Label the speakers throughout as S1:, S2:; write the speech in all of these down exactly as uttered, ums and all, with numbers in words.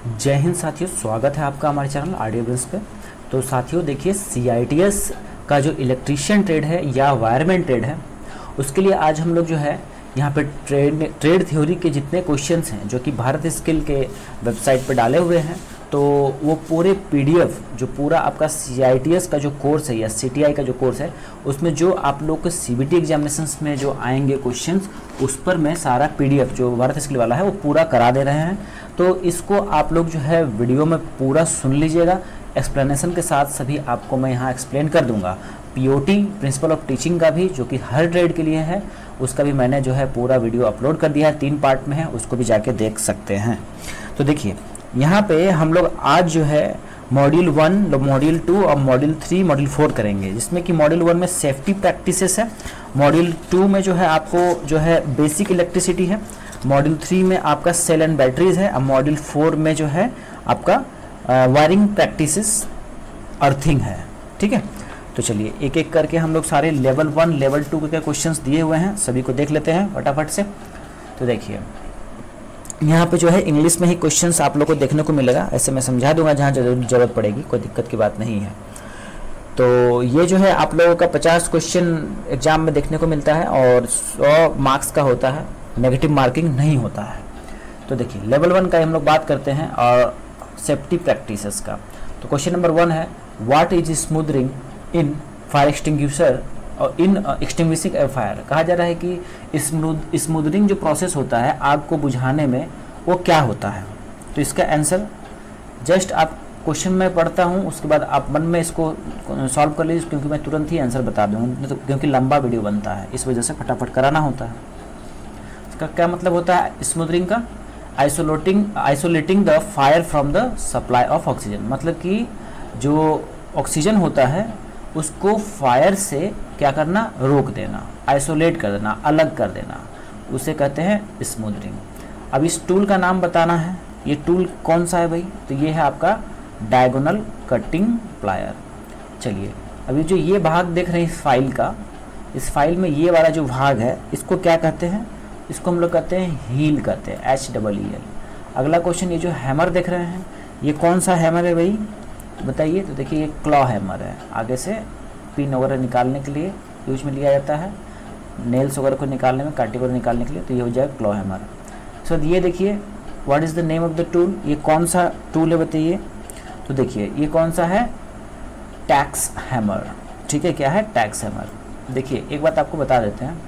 S1: जय हिंद साथियों, स्वागत है आपका हमारे चैनल ऑडियो बिल्स पे। तो साथियों देखिए, सी आई टी एस का जो इलेक्ट्रीशियन ट्रेड है या वायरमैन ट्रेड है, उसके लिए आज हम लोग जो है यहाँ पे ट्रेड ट्रेड थ्योरी के जितने क्वेश्चंस हैं जो कि भारत स्किल के वेबसाइट पे डाले हुए हैं, तो वो पूरे पीडीएफ जो पूरा आपका सी आई टी एस का जो कोर्स है या सी टी आई का जो कोर्स है, उसमें जो आप लोग को सी बी टी एग्जामिनेशंस में जो आएंगे क्वेश्चंस, उस पर मैं सारा पीडीएफ जो भारत स्किल वाला है वो पूरा करा दे रहे हैं। तो इसको आप लोग जो है वीडियो में पूरा सुन लीजिएगा, एक्सप्लेनेशन के साथ सभी आपको मैं यहाँ एक्सप्लेन कर दूंगा। पीओटी प्रिंसिपल ऑफ टीचिंग का भी जो कि हर ट्रेड के लिए है, उसका भी मैंने जो है पूरा वीडियो अपलोड कर दिया है, तीन पार्ट में है, उसको भी जाके देख सकते हैं। तो देखिए यहाँ पे हम लोग आज जो है मॉड्यूल वन, मॉड्यूल टू और मॉड्यूल थ्री, मॉड्यूल फोर करेंगे, जिसमें कि मॉड्यूल वन में सेफ्टी प्रैक्टिसेस है, मॉड्यूल टू में जो है आपको जो है बेसिक इलेक्ट्रिसिटी है, मॉड्यूल थ्री में आपका सेल एंड बैटरीज है, और मॉड्यूल फोर में जो है आपका वायरिंग प्रैक्टिसेस अर्थिंग है। ठीक है, तो चलिए एक एक करके हम लोग सारे लेवल वन लेवल टू के क्वेश्चंस दिए हुए हैं, सभी को देख लेते हैं फटाफट से। तो देखिए यहाँ पे जो है इंग्लिश में ही क्वेश्चंस आप लोग को देखने को मिलेगा, ऐसे मैं समझा दूंगा जहाँ जरूरत पड़ेगी, कोई दिक्कत की बात नहीं है। तो ये जो है आप लोगों का पचास क्वेश्चन एग्जाम में देखने को मिलता है और सौ मार्क्स का होता है, नेगेटिव मार्किंग नहीं होता है। तो देखिए लेवल वन का हम लोग बात करते हैं और सेफ्टी प्रैक्टिसेस का। तो क्वेश्चन नंबर वन है, what is smothering in fire extinguisher और इन एक्सटिंग्विशिंग ए फायर। कहा जा रहा है कि स्मूद स्मूदरिंग जो प्रोसेस होता है आग को बुझाने में, वो क्या होता है। तो इसका आंसर जस्ट आप क्वेश्चन में पढ़ता हूँ, उसके बाद आप मन में इसको सॉल्व कर लीजिए, क्योंकि मैं तुरंत ही आंसर बता दूँगा, तो क्योंकि लंबा वीडियो बनता है, इस वजह से फटाफट कराना होता है। इसका क्या मतलब होता है स्मूदरिंग का? Isolating isolating the fire from the supply of oxygen. मतलब कि जो ऑक्सीजन होता है उसको फायर से क्या करना, रोक देना, आइसोलेट कर देना, अलग कर देना, उसे कहते हैं स्मूदरिंग। अब इस टूल का नाम बताना है, ये टूल कौन सा है भाई? तो ये है आपका डायगोनल कटिंग प्लायर। चलिए अभी जो ये भाग देख रहे हैं इस फाइल का, इस फाइल में ये वाला जो भाग है इसको क्या कहते हैं? इसको हम लोग कहते हैं हील कहते हैं, एच डबल ई एल। अगला क्वेश्चन, ये जो हैमर देख रहे हैं ये कौन सा हैमर है भाई, बताइए? तो देखिए ये क्लॉ हैमर है, आगे से पिन वगैरह निकालने के लिए यूज में लिया जाता है, नेल्स वगैरह को निकालने में, कांटे वगैरह निकालने के लिए, तो ये हो जाएगा क्लॉ हैमर। सो ये देखिए what is the name of the tool, ये कौन सा टूल है बताइए? तो देखिए ये कौन सा है, टैक्स हैमर। ठीक है, क्या है? Tacks hammer. देखिए एक बात आपको बता देते हैं,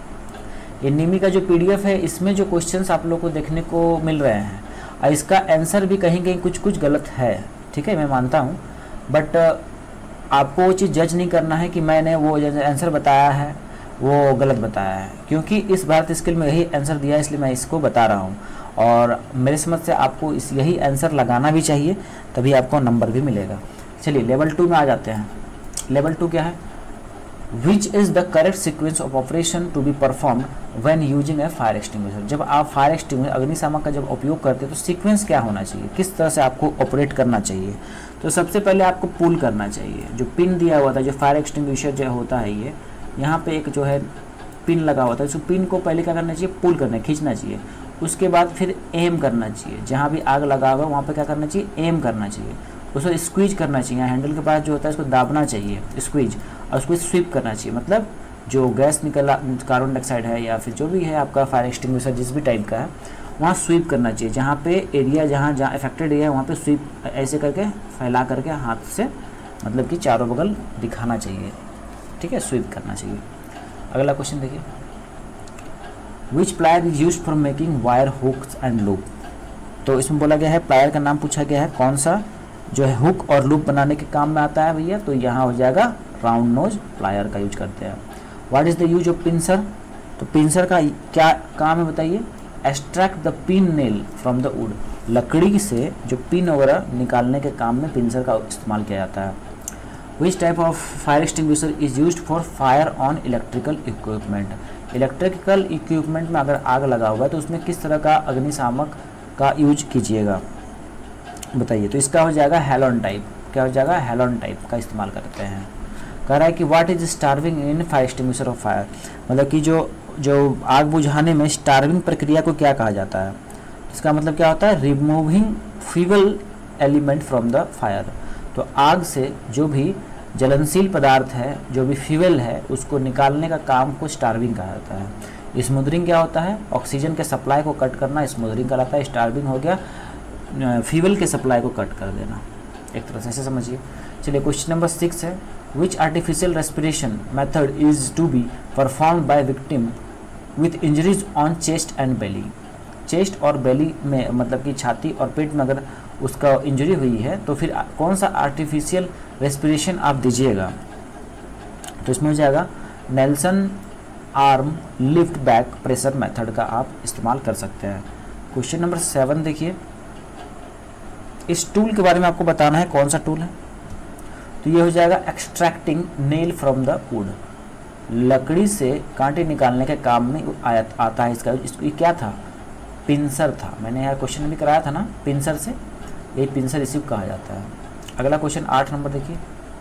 S1: ये निमी का जो पीडीएफ है इसमें जो क्वेश्चंस आप लोग को देखने को मिल रहे हैं, और इसका आंसर भी कहीं कहीं कुछ कुछ गलत है। ठीक है, मैं मानता हूँ, बट आपको वो चीज़ जज नहीं करना है कि मैंने वो आंसर बताया है वो गलत बताया है, क्योंकि इस भारत स्किल में यही आंसर दिया है, इसलिए मैं इसको बता रहा हूँ, और मेरे समझ से आपको इस यही आंसर लगाना भी चाहिए, तभी आपको नंबर भी मिलेगा। चलिए लेवल टू में आ जाते हैं। लेवल टू क्या है? Which is the correct sequence of operation to be performed when using a fire extinguisher। जब आप फायर एक्सटिंग्विशर अग्निशामक का जब उपयोग करते हैं तो सीक्वेंस क्या होना चाहिए, किस तरह से आपको ऑपरेट करना चाहिए? तो सबसे पहले आपको पुल करना चाहिए, जो पिन दिया हुआ था, जो फायर एक्सटिंग्विशर जो होता है, ये यहाँ पे एक जो है पिन लगा हुआ था, उस पिन को पहले क्या करना चाहिए, पुल करना, खींचना चाहिए। उसके बाद फिर एम करना चाहिए, जहाँ भी आग लगा हुआ वहाँ पर क्या करना चाहिए, एम करना चाहिए। उसको स्क्वीज करना चाहिए, हैंडल के पास जो होता है इसको दाबना चाहिए, स्क्वीज, और उसको स्वीप करना चाहिए। मतलब जो गैस निकला, कार्बन डाइऑक्साइड है या फिर जो भी है आपका फायर एक्सटिंग्विशर जिस भी टाइप का है, वहाँ स्वीप करना चाहिए, जहाँ पे एरिया जहाँ जहाँ अफेक्टेड एरिया है वहाँ पे स्वीप ऐसे करके फैला करके हाथ से, मतलब कि चारों बगल दिखाना चाहिए। ठीक है, स्वीप करना चाहिए। अगला क्वेश्चन देखिए, which plier is use for making wire hooks and loop. तो इसमें बोला गया है, प्लायर का नाम पूछा गया है, कौन सा जो है हुक और लूप बनाने के काम में आता है भैया? तो यहाँ हो जाएगा राउंड नोज प्लायर का यूज करते हैं। What is the use of pincer? तो पिंसर का क्या काम है बताइए? Extract the pin nail from the wood. लकड़ी से जो पिन वगैरह निकालने के काम में पिंसर का इस्तेमाल किया जाता है। Which type of fire extinguisher is used for fire on electrical equipment. Electrical equipment में अगर आग लगा हुआ है तो उसमें किस तरह का अग्निशामक का यूज कीजिएगा बताइए? तो इसका हो जाएगा हैलोन टाइप। क्या हो जाएगा? हैलोन टाइप का इस्तेमाल करते हैं। कह रहा है कि what is starving in fire extinguisher of fire. मतलब कि जो जो आग बुझाने में स्टार्विंग प्रक्रिया को क्या कहा जाता है? इसका मतलब क्या होता है? Removing fuel element from the fire. तो आग से जो भी जलनशील पदार्थ है, जो भी फ्यूल है, उसको निकालने का काम को स्टार्विंग कहा जाता है। स्मूदरिंग क्या होता है? ऑक्सीजन के सप्लाई को कट करना स्मूदरिंग कहलाता है। स्टार्विंग हो गया फ्यूल के सप्लाई को कट कर देना, एक तरह से ऐसे समझिए। चलिए क्वेश्चन नंबर सिक्स है, which artificial respiration method is to be perform by victim with injuries on chest and belly. Chest और बेली में, मतलब कि छाती और पेट में अगर उसका इंजरी हुई है तो फिर कौन सा आर्टिफिशियल रेस्पिरेशन आप दीजिएगा? तो इसमें हो जाएगा Nelson arm lift back pressure method का आप इस्तेमाल कर सकते हैं। क्वेश्चन नंबर सेवन देखिए, इस टूल के बारे में आपको बताना है कौन सा टूल है। तो ये हो जाएगा extracting nail from the wood. लकड़ी से कांटे निकालने के काम में आया आता है इसका। इसको ये क्या था? पिंसर था। मैंने यहाँ क्वेश्चन भी कराया था ना, पिंसर से, ये पिंसर इसी को कहा जाता है। अगला क्वेश्चन आठ नंबर देखिए,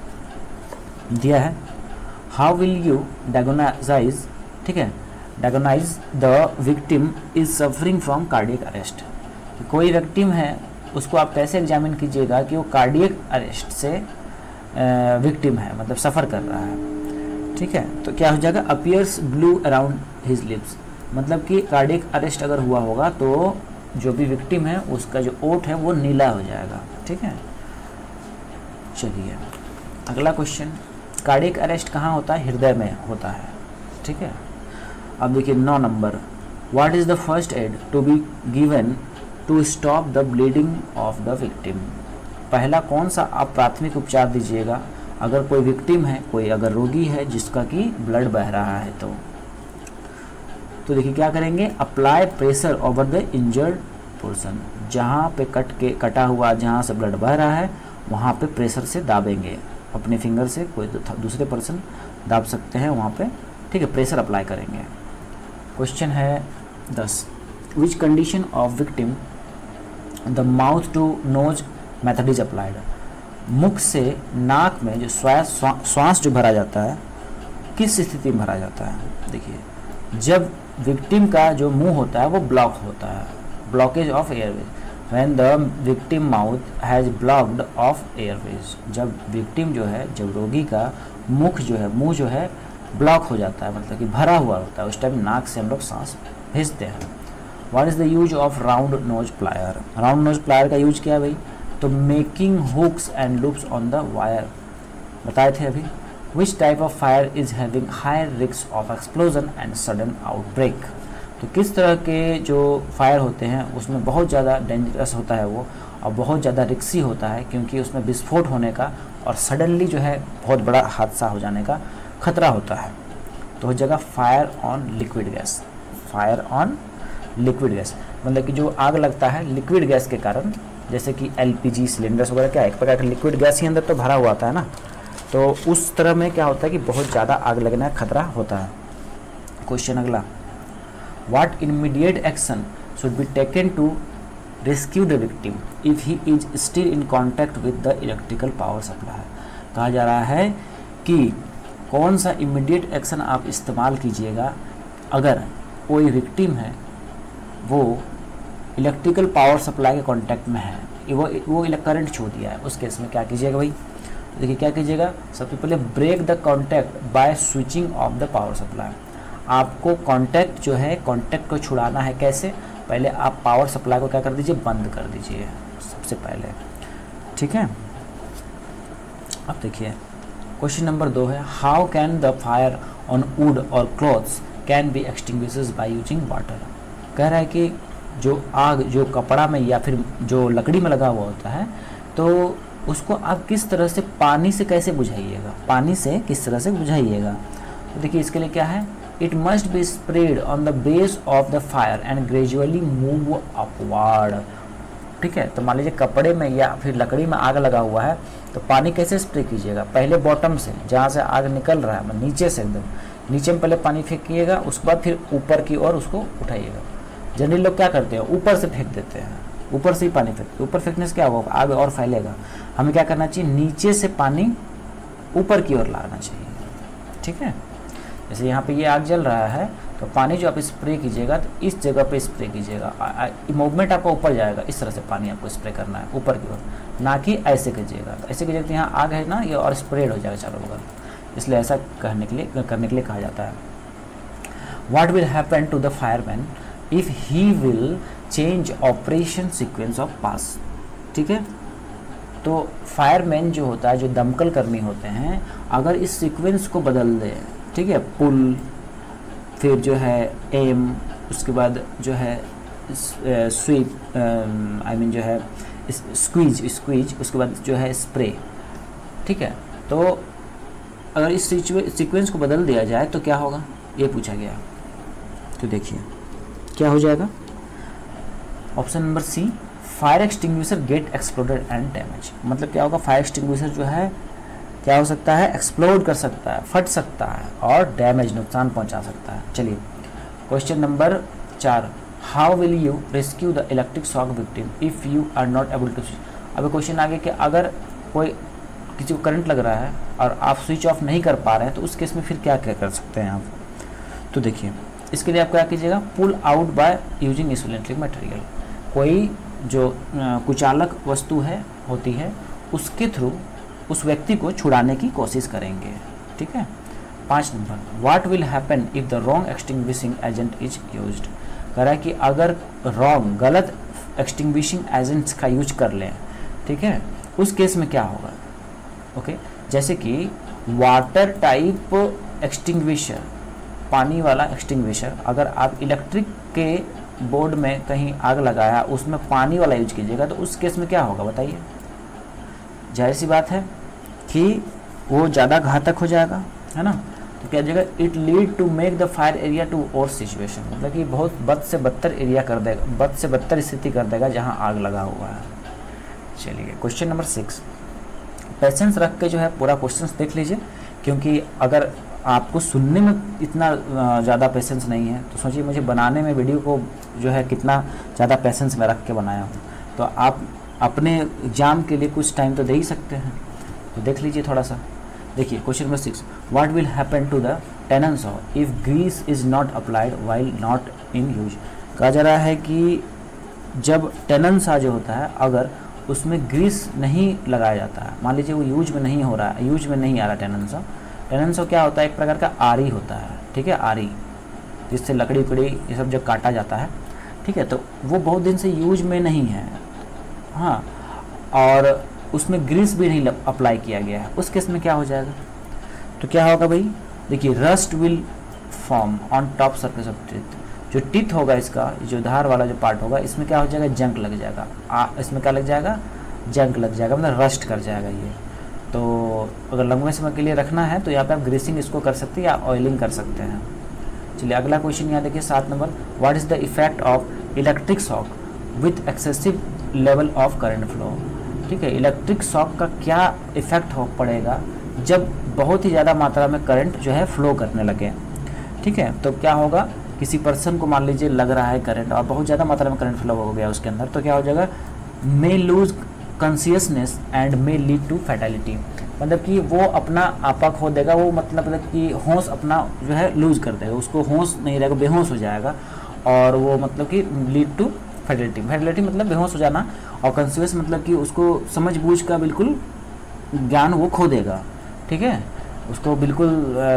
S1: दिया है हाउ विल यू डायग्नोसाइज, ठीक है, diagnosize the victim is suffering from cardiac arrest. कोई विक्टिम है उसको आप कैसे एग्जामिन कीजिएगा कि वो कार्डियक अरेस्ट से विक्टिम है, मतलब सफ़र कर रहा है, ठीक है। तो क्या हो जाएगा? Appears blue around his lips, मतलब कि कार्डियक अरेस्ट अगर हुआ होगा तो जो भी विक्टिम है उसका जो ओठ है वो नीला हो जाएगा, ठीक है। चलिए अगला क्वेश्चन, कार्डियक अरेस्ट कहाँ होता है? हृदय में होता है, ठीक है। अब देखिए नौ number, what is the first aid to be given to stop the bleeding of the victim. पहला कौन सा आप प्राथमिक उपचार दीजिएगा अगर कोई विक्टिम है, कोई अगर रोगी है जिसका कि ब्लड बह रहा है तो तो देखिए क्या करेंगे? Apply pressure over the injured portion. जहाँ पे कट के कटा हुआ, जहाँ से ब्लड बह रहा है वहाँ पे प्रेशर से दाबेंगे अपने फिंगर से, कोई दूसरे पर्सन दाब सकते हैं वहाँ पे, ठीक है, प्रेशर अप्लाई करेंगे। क्वेश्चन है दस, which condition of victim the mouth to nose method is applied. मुख से नाक में जो श्वास श्वास जो भरा जाता है किस स्थिति में भरा जाता है? देखिए जब विक्टिम का जो मुंह होता है वो ब्लॉक होता है, blockage of airways, when the victim mouth has blocked of airways. जब विक्टिम जो है, जब रोगी का मुख जो है, मुंह जो है ब्लॉक हो जाता है, मतलब कि भरा हुआ होता है, उस टाइम नाक से हम लोग सांस भेजते हैं। What is the use of round nose plier. Round nose plier का यूज क्या है भाई? तो making hooks and loops on the wire, बताए थे अभी। Which type of fire is having higher risk of explosion and sudden outbreak. तो किस तरह के जो फायर होते हैं उसमें बहुत ज़्यादा डेंजरस होता है वो, और बहुत ज़्यादा रिक्सी होता है क्योंकि उसमें विस्फोट होने का और सडनली जो है बहुत बड़ा हादसा हो जाने का खतरा होता है। तो हो जाएगा fire on liquid gas. Fire on liquid gas मतलब कि जो आग लगता है लिक्विड गैस के कारण, जैसे कि एलपीजी सिलेंडर्स वगैरह, क्या एक प्रकार का लिक्विड गैस ही अंदर तो भरा हुआ आता है ना, तो उस तरह में क्या होता है कि बहुत ज़्यादा आग लगने का खतरा होता है। क्वेश्चन अगला, what immediate action should be taken to rescue the victim if he is still in contact with the electrical power supply. कहा जा रहा है कि कौन सा इमीडिएट एक्शन आप इस्तेमाल कीजिएगा अगर कोई विक्टिम है वो इलेक्ट्रिकल पावर सप्लाई के कांटेक्ट में है, वो वो करंट छू दिया है, उस केस में क्या कीजिएगा भाई? देखिए क्या कीजिएगा, सबसे पहले break the contact by switching off the power supply. आपको कांटेक्ट जो है, कांटेक्ट को छुड़ाना है कैसे? पहले आप पावर सप्लाई को क्या कर दीजिए? बंद कर दीजिए सबसे पहले, ठीक है। अब देखिए क्वेश्चन नंबर दो है, how can the fire on wood और clothes can be extinguished by using water. कह रहा है कि जो आग जो कपड़ा में या फिर जो लकड़ी में लगा हुआ होता है तो उसको आप किस तरह से, पानी से कैसे बुझाइएगा, पानी से किस तरह से बुझाइएगा। तो देखिए इसके लिए क्या है, it must be spread on the base of the fire and gradually move upward. ठीक है, तो मान लीजिए कपड़े में या फिर लकड़ी में आग लगा हुआ है तो पानी कैसे स्प्रे कीजिएगा? पहले बॉटम से, जहाँ से आग निकल रहा है, नीचे से एकदम नीचे में पहले पानी फेंकिएगा, उसके बाद फिर ऊपर की ओर उसको उठाइएगा। जनरली लोग क्या करते हैं, ऊपर से फेंक देते हैं, ऊपर से ही पानी फेंकते हैं। ऊपर फेंकने से क्या होगा, आग और फैलेगा। हमें क्या करना चाहिए, नीचे से पानी ऊपर की ओर लाना चाहिए। ठीक है, जैसे यहाँ पे ये आग जल रहा है तो तो पानी जो आप स्प्रे कीजिएगा तो इस जगह पे स्प्रे कीजिएगा, मूवमेंट आपका ऊपर जाएगा, इस तरह से पानी आपको स्प्रे करना है ऊपर की ओर, ना कि ऐसे कीजिएगा। तो ऐसे कीजिएगा तो यहाँ आग है ना ये और स्प्रेड हो जाएगा चारों बगल, इसलिए ऐसा करने के लिए करने के लिए कहा जाता है। What will happen to the fireman if he will change operation sequence of pass. ठीक है, तो फायरमैन जो होता है, जो दमकल कर्मी होते हैं, अगर इस सीक्वेंस को बदल दे, ठीक है, पुल, फिर जो है एम, उसके बाद जो है स्वीप, आई मीन जो है स्क्वीज स्क्वीज उसके बाद जो है स्प्रे। ठीक है, तो अगर इस सीक्वेंस को बदल दिया जाए तो क्या होगा, ये पूछा गया। तो देखिए क्या हो जाएगा, option number C, fire extinguisher get exploded and damage. मतलब क्या होगा, फायर एक्सटिंग्विशर जो है क्या हो सकता है, एक्सप्लोड कर सकता है, फट सकता है और डैमेज, नुकसान पहुंचा सकता है। चलिए क्वेश्चन नंबर चार, how will you rescue the electric shock victim if you are not able to switch. अब क्वेश्चन आगे कि अगर कोई किसी को करंट लग रहा है और आप स्विच ऑफ नहीं कर पा रहे हैं तो उस केस में फिर क्या क्या कर सकते हैं आप। तो देखिए इसके लिए आप क्या कीजिएगा, pull out by using insulating material. कोई जो कुचालक वस्तु है होती है उसके थ्रू उस व्यक्ति को छुड़ाने की कोशिश करेंगे। ठीक है, पाँच number, what will happen if the wrong extinguishing agent is used. कह रहा है कि अगर रॉन्ग गलत एक्सटिंग्विशिंग एजेंट्स का यूज कर लें, ठीक है, उस केस में क्या होगा। Okay okay? जैसे कि वाटर टाइप एक्सटिंग्विशर, पानी वाला एक्सटिंग्विशर, अगर आप इलेक्ट्रिक के बोर्ड में कहीं आग लगाया उसमें पानी वाला यूज कीजिएगा तो उस केस में क्या होगा बताइए। जाहिर सी बात है कि वो ज़्यादा घातक हो जाएगा, है ना। तो क्या जाएगा, it lead to make the fire area to और सिचुएशन, मतलब कि बहुत बद से बदतर एरिया कर देगा, बद से बदतर स्थिति कर देगा जहाँ आग लगा हुआ है। चलिए क्वेश्चन नंबर सिक्स, पेशेंस रख के जो है पूरा क्वेश्चन देख लीजिए, क्योंकि अगर आपको सुनने में इतना ज़्यादा पेशेंस नहीं है तो सोचिए मुझे बनाने में वीडियो को जो है कितना ज़्यादा पेशेंस में रख के बनाया हूँ। तो आप अपने एग्जाम के लिए कुछ टाइम तो दे ही सकते हैं, तो देख लीजिए थोड़ा सा। देखिए question number six, what will happen to the tenon saw if grease is not applied while not in use. कहा जा रहा है कि जब टेनन सा जो होता है अगर उसमें ग्रीस नहीं लगाया जाता है, मान लीजिए वो यूज में नहीं हो रहा है, यूज में नहीं आ रहा टेनन सा। टेनन सा क्या होता है, एक प्रकार का आरी होता है, ठीक है, आरी जिससे लकड़ी उकड़ी ये सब जब काटा जाता है, ठीक है, तो वो बहुत दिन से यूज में नहीं है, हाँ, और उसमें ग्रीस भी नहीं अप्लाई किया गया है, उस केस में क्या हो जाएगा। तो क्या होगा भाई, देखिए rust will form on top surface of teeth. जो टीथ होगा इसका, जो धार वाला जो पार्ट होगा, इसमें क्या हो जाएगा, जंक लग जाएगा, आ, इसमें क्या लग जाएगा, जंक लग जाएगा, मतलब रस्ट कर जाएगा ये। तो अगर लंबे समय के लिए रखना है तो यहाँ पे आप ग्रीसिंग इसको कर सकते हैं या ऑयलिंग कर सकते हैं। चलिए अगला क्वेश्चन यहाँ देखिए सात number, what is the effect of electric shock with excessive level of current flow. ठीक है, इलेक्ट्रिक शॉक का क्या इफेक्ट हो पड़ेगा जब बहुत ही ज़्यादा मात्रा में करंट जो है फ्लो करने लगे। ठीक है, तो क्या होगा, किसी पर्सन को मान लीजिए लग रहा है करंट और बहुत ज़्यादा मात्रा में करंट फ्लो हो गया उसके अंदर, तो क्या हो जाएगा, may lose consciousness and may lead to fatality. मतलब कि वो अपना आपा खो देगा, वो मतलब कि होश अपना जो है लूज कर देगा, उसको होश नहीं रहेगा, बेहोश हो जाएगा, और वो मतलब कि लीड टू फैटेलिटी। फैटेलिटी मतलब बेहोश हो जाना, और कॉन्शियस मतलब कि उसको समझ बूझ का बिल्कुल ज्ञान वो खो देगा। ठीक है, उसको बिल्कुल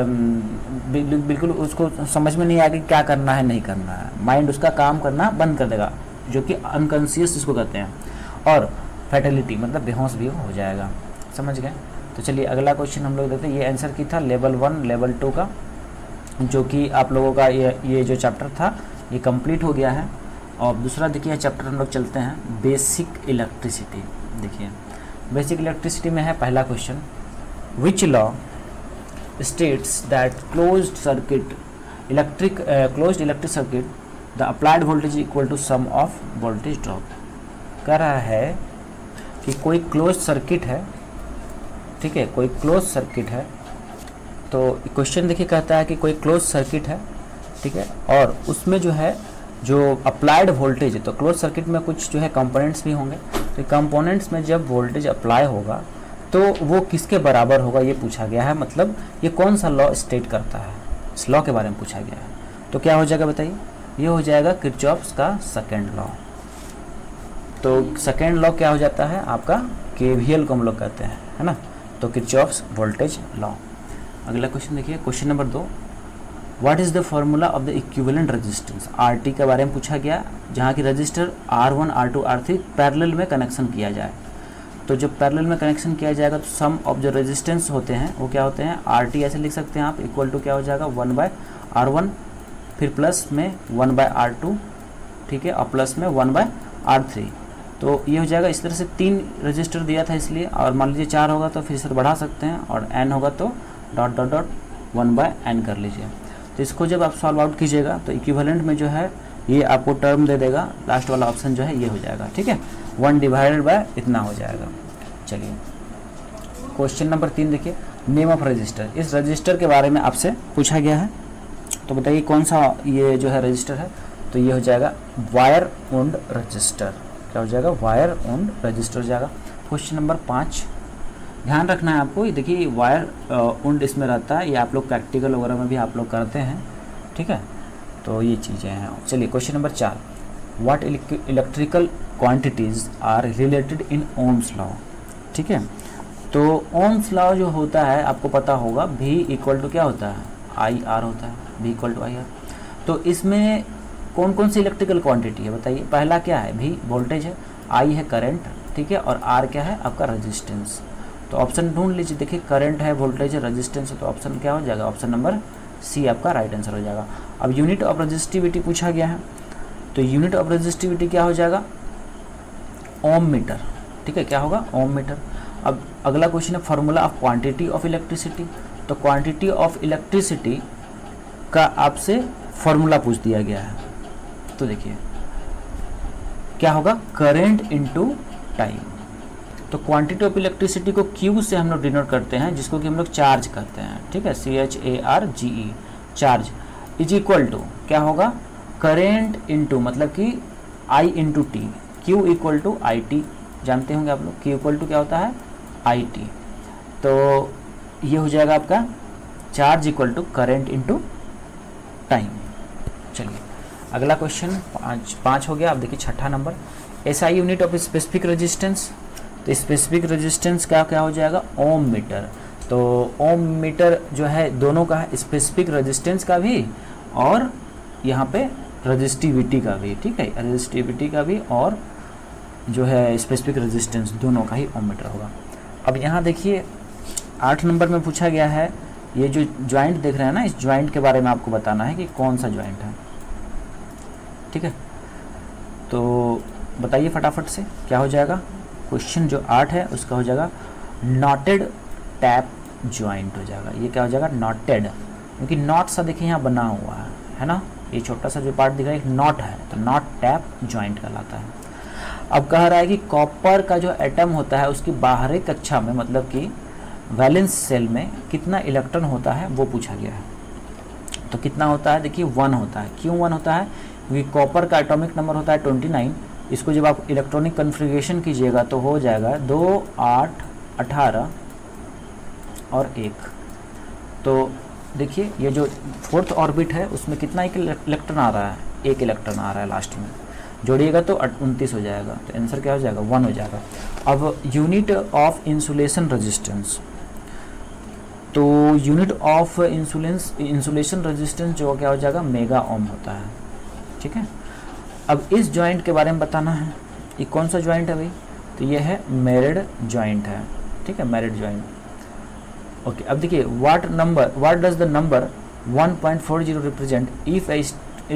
S1: बिल्कुल उसको समझ में नहीं आएगा क्या करना है नहीं करना है, माइंड उसका काम करना बंद कर देगा, जो कि अनकॉन्शियस इसको कहते हैं, और फैटेलिटी मतलब बेहोश भी हो जाएगा। समझ गए। तो चलिए अगला क्वेश्चन हम लोग देखते हैं। ये आंसर की था लेवल वन लेवल टू का, जो कि आप लोगों का ये ये जो चैप्टर था ये कंप्लीट हो गया है। और दूसरा देखिए चैप्टर हम लोग चलते हैं बेसिक इलेक्ट्रिसिटी। देखिए बेसिक इलेक्ट्रिसिटी में है पहला question, which law states that closed circuit electric closed electric circuit the applied voltage equal to sum of voltage drop. कह रहा है कि कोई क्लोज सर्किट है, ठीक है, कोई क्लोज सर्किट है, तो क्वेश्चन देखिए कहता है कि कोई क्लोज सर्किट है, ठीक है, और उसमें जो है जो अप्लाइड वोल्टेज है, तो क्लोज सर्किट में कुछ जो है कंपोनेंट्स भी होंगे, तो कंपोनेंट्स में जब वोल्टेज अप्लाई होगा तो वो किसके बराबर होगा ये पूछा गया है। मतलब ये कौन सा लॉ स्टेट करता है, इस लॉ के बारे में पूछा गया है। तो क्या हो जाएगा बताइए, ये हो जाएगा किरचॉफ्स का सेकेंड लॉ। तो सेकेंड लॉ क्या हो जाता है आपका, केवीएल को हम लोग कहते हैं, है ना, तो किरचॉफ्स वोल्टेज लॉ। अगला क्वेश्चन देखिए, क्वेश्चन नंबर दो, what is the formula of the equivalent resistance. RT के बारे में पूछा गया, जहाँ की register R one R two R three parallel में कनेक्शन किया जाए। तो जब पैरेलल में कनेक्शन किया जाएगा तो सम ऑफ जो रेजिस्टेंस होते हैं वो क्या होते हैं, आर टी ऐसे लिख सकते हैं आप, इक्वल टू क्या हो जाएगा वन बाय आर वन, फिर प्लस में वन बाय आर टू, ठीक है, और प्लस में वन बाय आर थ्री। तो ये हो जाएगा, इस तरह से तीन रजिस्टर दिया था इसलिए, और मान लीजिए चार होगा तो फिर इसे बढ़ा सकते हैं, और एन होगा तो dot dot dot one by N कर लीजिए। तो इसको जब आप सॉल्व आउट कीजिएगा तो इक्विवेलेंट में जो है ये आपको टर्म दे देगा, लास्ट वाला ऑप्शन जो है ये हो जाएगा, ठीक है, वन डिवाइडेड बाय इतना हो जाएगा। चलिए क्वेश्चन नंबर तीन देखिए, नेम ऑफ रजिस्टर। इस रजिस्टर के बारे में आपसे पूछा गया है, तो बताइए कौन सा ये जो है रजिस्टर है, तो ये हो जाएगा वायर वुंड रजिस्टर। क्या हो जाएगा, वायर वुंड रजिस्टर हो जाएगा। क्वेश्चन नंबर पाँच, ध्यान रखना है आपको, देखिए वायर वुंड इसमें रहता है, ये आप लोग प्रैक्टिकल वगैरह में भी आप लोग करते हैं, ठीक है, तो ये चीज़ें हैं। चलिए क्वेश्चन नंबर चार, what electrical quantities are related in Ohm's law. ठीक है, तो ओम्स लॉ जो होता है आपको पता होगा, V इक्वल टू क्या होता है, आई आर होता है, V equal to I R. तो इसमें कौन कौन सी इलेक्ट्रिकल क्वांटिटी है बताइए। पहला क्या है, V वोल्टेज है, I है करंट, ठीक है, और R क्या है आपका रेजिस्टेंस। तो ऑप्शन ढूंढ लीजिए, देखिए करंट है, वोल्टेज है, रेजिस्टेंस है, तो ऑप्शन क्या हो जाएगा, ऑप्शन नंबर सी आपका राइट आंसर हो जाएगा। अब यूनिट ऑफ रेजिस्टिविटी पूछा गया है, तो यूनिट ऑफ रेजिस्टिविटी क्या हो जाएगा, ओम मीटर, ठीक है, क्या होगा, ओम मीटर। अब अगला क्वेश्चन है formula of quantity of electricity. तो क्वांटिटी ऑफ इलेक्ट्रिसिटी का आपसे फार्मूला पूछ दिया गया है, तो देखिए क्या होगा, करंट इनटू टाइम। तो क्वांटिटी ऑफ इलेक्ट्रिसिटी को Q से हम लोग डिनोट करते हैं, जिसको कि हम लोग चार्ज करते हैं, ठीक है, C H A R G E, charge, is equal to क्या होगा, करेंट इनटू मतलब कि I into T, Q equal to I T, जानते होंगे आप लोग, Q इक्वल टू क्या होता है, आई टी। तो ये हो जाएगा आपका charge equal to current into time. चलिए अगला क्वेश्चन पाँच पाँच हो गया। अब देखिए छठा number, S I unit of specific resistance. तो स्पेसिफिक रेजिस्टेंस का क्या हो जाएगा, ओम मीटर। तो ओम मीटर जो है दोनों का है, स्पेसिफिक रेजिस्टेंस का भी और यहाँ पे रेजिस्टिविटी का भी, ठीक है, रेजिस्टिविटी का भी और जो है स्पेसिफिक रेजिस्टेंस दोनों का ही ओम मीटर होगा। अब यहाँ देखिए आठ नंबर में पूछा गया है, ये जो ज्वाइंट देख रहे हैं ना, इस ज्वाइंट के बारे में आपको बताना है कि कौन सा ज्वाइंट है, ठीक है। तो बताइए फटाफट से क्या हो जाएगा, क्वेश्चन जो आठ है उसका हो जाएगा नॉटेड टैप ज्वाइंट हो जाएगा। ये क्या हो जाएगा, नॉटेड, क्योंकि नॉट सा देखिए यहाँ बना हुआ है, है ना, ये छोटा सा जो पार्ट दिख रहा है एक नॉट है, तो नॉट टैप ज्वाइंट कहलाता है। अब कह रहा है कि कॉपर का जो एटम होता है उसकी बाहरी कक्षा में, मतलब कि वैलेंस सेल में कितना इलेक्ट्रॉन होता है वो पूछा गया है। तो कितना होता है, देखिए वन होता है। क्यों वन होता है, क्योंकि कॉपर का एटॉमिक नंबर होता है ट्वेंटी नाइन। इसको जब आप इलेक्ट्रॉनिक कन्फिग्रेशन कीजिएगा तो हो जाएगा दो, आठ, अठारह और एक। तो देखिए ये जो फोर्थ ऑर्बिट है उसमें कितना एक इलेक्ट्रॉन आ रहा है, एक इलेक्ट्रॉन आ रहा है लास्ट में, जोड़िएगा तो उनतीस हो जाएगा। तो आंसर क्या हो जाएगा, वन हो जाएगा। अब यूनिट ऑफ इंसुलेशन रेजिस्टेंस, तो unit of insulance insulation resistance जो क्या हो जाएगा, मेगा ओम होता है, ठीक है। अब इस जॉइंट के बारे में बताना है, ये कौन सा जॉइंट है भाई, तो ये है मैरिड जॉइंट है, ठीक है, मैरिड जॉइंट। ओके, अब देखिए what number what does the number one point four zero represent if a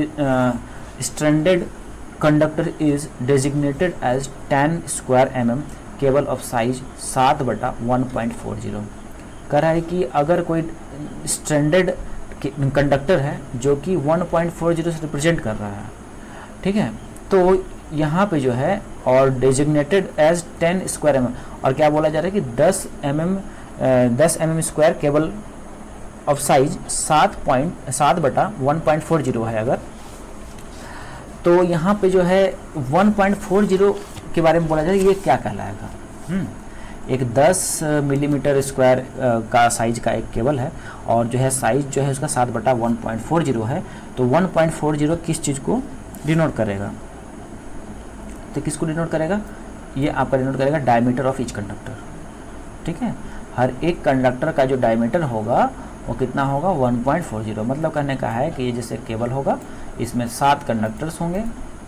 S1: stranded conductor is designated as ten square M M cable of size सात बटा वन पॉइंट फोर जीरो। कह रहा है कि अगर कोई स्ट्रैंडेड कंडक्टर है जो कि वन पॉइंट फोर जीरो से रिप्रेजेंट कर रहा है, ठीक है, तो यहाँ पे जो है और designated as ten square M M, और क्या बोला जा रहा है कि दस एम एम दस M M square cable of size सात पॉइंट सात बटा वन पॉइंट फोर जीरो है अगर, तो यहाँ पे जो है वन पॉइंट फोर जीरो के बारे में बोला जाए ये क्या कहलाएगा। हम्म एक दस मिलीमीटर स्क्वायर का साइज का एक केबल है और जो है साइज जो है उसका सात बटा वन पॉइंट फोर जीरो है। तो वन पॉइंट फोर जीरो किस चीज़ को डिनोट करेगा, तो किसको डिनोट करेगा, ये आपका डिनोट करेगा डायमीटर ऑफ ईच कंडक्टर। ठीक है, हर एक कंडक्टर का जो डायमीटर होगा वो कितना होगा, वन पॉइंट फोर जीरो। मतलब कहने का है कि ये जैसे केबल होगा, इसमें सात कंडक्टर्स होंगे।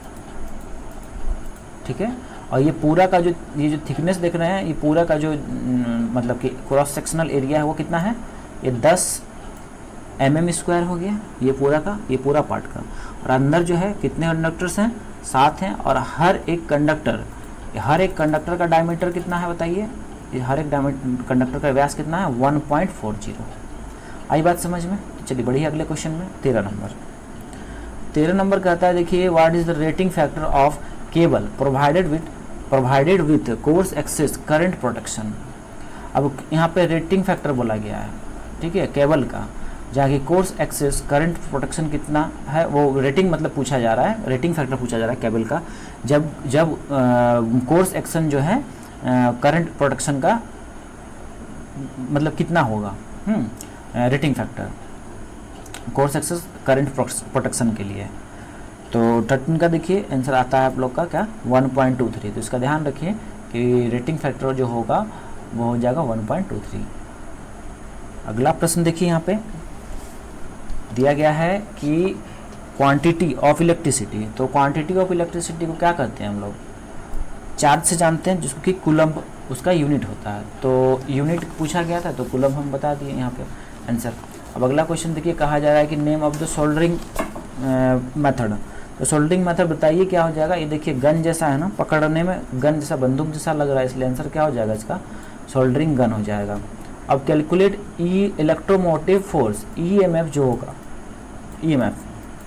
S1: ठीक है, और ये पूरा का जो ये जो थिकनेस देख रहे हैं, ये पूरा का जो मतलब कि क्रॉस सेक्शनल एरिया है वो कितना है, ये दस एम एम स्क्वायर हो गया, ये पूरा का, ये पूरा पार्ट का। और अंदर जो है कितने कंडक्टर्स हैं, सात हैं। और हर एक कंडक्टर हर एक कंडक्टर का डायमीटर कितना है बताइए, हर एक कंडक्टर का व्यास कितना है, वन पॉइंट फोर जीरो। आई बात समझ में। चलिए बढ़िया, अगले क्वेश्चन में तेरह नंबर तेरह नंबर कहता है, देखिए what is the rating factor of cable provided with provided with coarse excess current protection. अब यहाँ पे रेटिंग फैक्टर बोला गया है, ठीक है, केबल का, जहाँ की कोर्स एक्सेस करंट प्रोटेक्शन कितना है, वो रेटिंग मतलब पूछा जा रहा है, रेटिंग फैक्टर पूछा जा रहा है केबल का, जब जब कोर्स एक्शन जो है करंट प्रोटेक्शन का मतलब कितना होगा, rating factor coarse excess current protection के लिए। तो थर्टीन का देखिए आंसर आता है आप लोग का क्या, वन पॉइंट टू थ्री। तो इसका ध्यान रखिए कि रेटिंग फैक्टर जो होगा वो हो जाएगा वन पॉइंट टू थ्री। अगला प्रश्न देखिए, यहाँ पे दिया गया है कि क्वांटिटी ऑफ इलेक्ट्रिसिटी। तो क्वांटिटी ऑफ इलेक्ट्रिसिटी को क्या कहते हैं हम लोग, चार्ज से जानते हैं, जिसको कि कूलम्ब उसका यूनिट होता है। तो यूनिट पूछा गया था, तो कूलम्ब हम बता दिए यहाँ पे आंसर। अब अगला क्वेश्चन देखिए, कहा जा रहा है कि name of the soldering method. तो सोल्डरिंग मेथड बताइए क्या हो जाएगा। ये देखिए गन जैसा है ना, पकड़ने में गन जैसा, बंदूक जैसा लग रहा है, इसलिए आंसर क्या हो जाएगा इसका, सोल्डरिंग गन हो जाएगा। अब calculate E electromotive force, E M F जो होगा, ई एम एफ,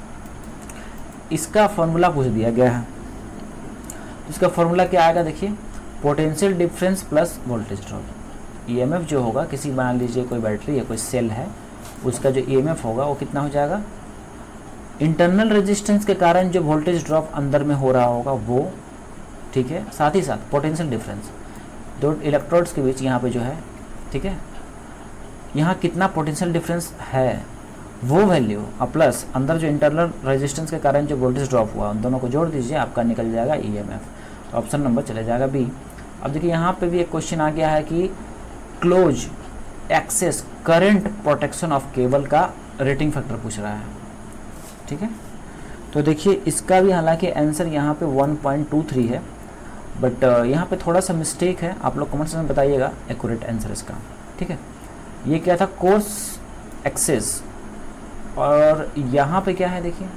S1: इसका फॉर्मूला पूछ दिया गया है। इसका फॉर्मूला क्या आएगा, देखिए potential difference plus voltage drop. E M F जो होगा, किसी मान लीजिए कोई बैटरी है, कोई सेल है, उसका जो ई एम एफ होगा वो कितना हो जाएगा, इंटरनल रेजिस्टेंस के कारण जो वोल्टेज ड्रॉप अंदर में हो रहा होगा वो, ठीक है, साथ ही साथ पोटेंशियल डिफरेंस दो इलेक्ट्रोड्स के बीच यहाँ पे जो है, ठीक है, यहाँ कितना पोटेंशियल डिफरेंस है वो वैल्यू, और प्लस अंदर जो इंटरनल रेजिस्टेंस के कारण जो वोल्टेज ड्रॉप हुआ, उन दोनों को जोड़ दीजिए, आपका निकल जाएगा E M F. Option number चले जाएगा बी। अब देखिए यहाँ पे भी एक क्वेश्चन आ गया है कि close excess current protection of cable का रेटिंग फैक्टर पूछ रहा है, ठीक है। तो देखिए इसका भी हालांकि आंसर यहाँ पे वन पॉइंट टू थ्री है, बट यहाँ पे थोड़ा सा मिस्टेक है, आप लोग कमेंट्स में बताइएगा एक्यूरेट आंसर इसका, ठीक है। ये क्या था, कोर्स एक्सेस, और यहाँ पे क्या है देखिए,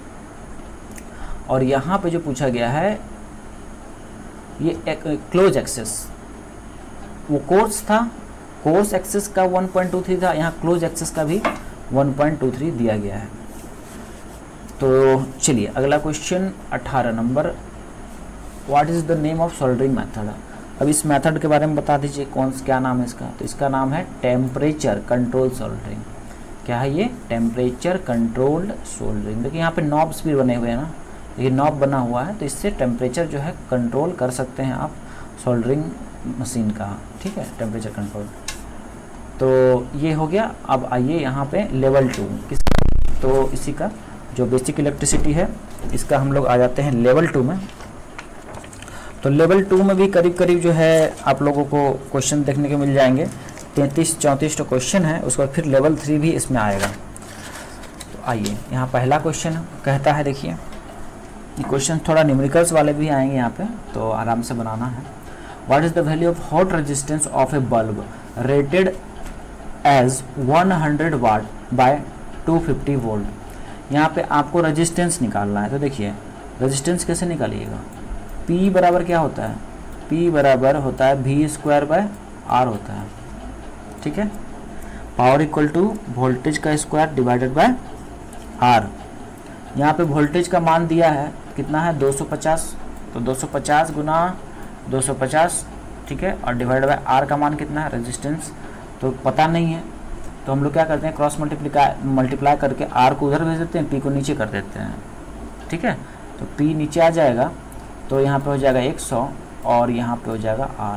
S1: और यहाँ पे जो पूछा गया है ये क्लोज एक्सेस, वो कोर्स था, कोर्स एक्सेस का वन पॉइंट टू थ्री था, यहाँ क्लोज एक्सेस का भी वन पॉइंट टू थ्री दिया गया है। तो चलिए अगला क्वेश्चन अठारह number, what is the name of soldering method. अब इस मेथड के बारे में बता दीजिए, कौन क्या नाम है इसका। तो इसका नाम है टेम्परेचर कंट्रोल सोल्डरिंग। क्या है ये, टेम्परेचर कंट्रोल्ड सोल्डरिंग। देखिए यहाँ पे नॉब्स भी बने हुए हैं ना, ये नॉब बना हुआ है, तो इससे टेम्परेचर जो है कंट्रोल कर सकते हैं आप सोल्डरिंग मशीन का, ठीक है, टेम्परेचर कंट्रोल। तो ये हो गया। अब आइए यहाँ पे लेवल टू, किस, तो इसी का जो बेसिक इलेक्ट्रिसिटी है इसका हम लोग आ जाते हैं लेवल टू में। तो लेवल टू में भी करीब करीब जो है आप लोगों को क्वेश्चन देखने के मिल जाएंगे, तैंतीस चौंतीस तो क्वेश्चन है, उसके बाद फिर लेवल थ्री भी इसमें आएगा। तो आइए यहाँ पहला क्वेश्चन कहता है, देखिए क्वेश्चन थोड़ा न्यूमेरिकल्स वाले भी आएंगे यहाँ पे, तो आराम से बनाना है। What is the value of hot resistance of a bulb rated as one hundred watt by two fifty volt. यहाँ पे आपको रेजिस्टेंस निकालना है। तो देखिए रेजिस्टेंस कैसे निकालिएगा, P बराबर क्या होता है, P बराबर होता है वी स्क्वायर बाय आर होता है, ठीक है। पावर इक्वल टू वोल्टेज का स्क्वायर डिवाइडेड बाय आर। यहाँ पे वोल्टेज का मान दिया है कितना है, दो सौ पचास, तो दो सौ पचास गुना दो सौ पचास, ठीक है, और डिवाइड बाय आर का मान कितना है, रेजिस्टेंस तो पता नहीं है, तो हम लोग क्या करते हैं, क्रॉस मल्टीप्लाई मल्टीप्लाई करके आर को उधर भेज देते हैं, पी को नीचे कर देते हैं, ठीक है। तो पी नीचे आ जाएगा, तो यहाँ पे हो जाएगा एक सौ और यहाँ पे हो जाएगा आर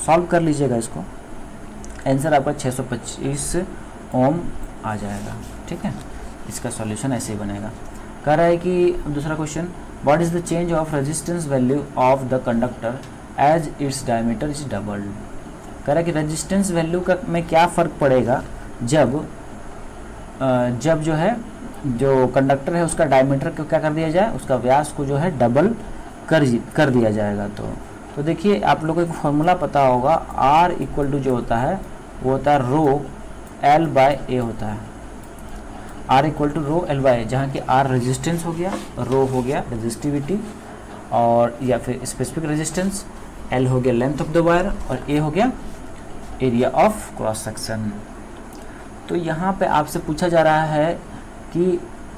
S1: सॉल्व कर लीजिएगा इसको, आंसर आपका छः सौ पच्चीस ओम आ जाएगा। ठीक है, इसका सॉल्यूशन ऐसे ही बनेगा। कह रहा है कि दूसरा question, what is the change of resistance value of the conductor as its diameter is doubled. कह रहा है कि रेजिस्टेंस वैल्यू का में क्या फ़र्क पड़ेगा जब जब जो है जो कंडक्टर है उसका डायमीटर को क्या कर दिया जाए, उसका व्यास को जो है डबल कर कर दिया जाएगा। तो तो देखिए आप लोगों को फॉर्मूला पता होगा, आर इक्वल टू जो होता है वो होता है रो एल बाय ए होता है। R equal to rho L by A, जहाँ की आर रेजिस्टेंस हो गया, रो हो गया रेजिस्टिविटी और या फिर स्पेसिफिक रेजिस्टेंस, एल हो गया लेंथ ऑफ द वायर और ए हो गया एरिया ऑफ क्रॉस सेक्शन। तो यहाँ पे आपसे पूछा जा रहा है कि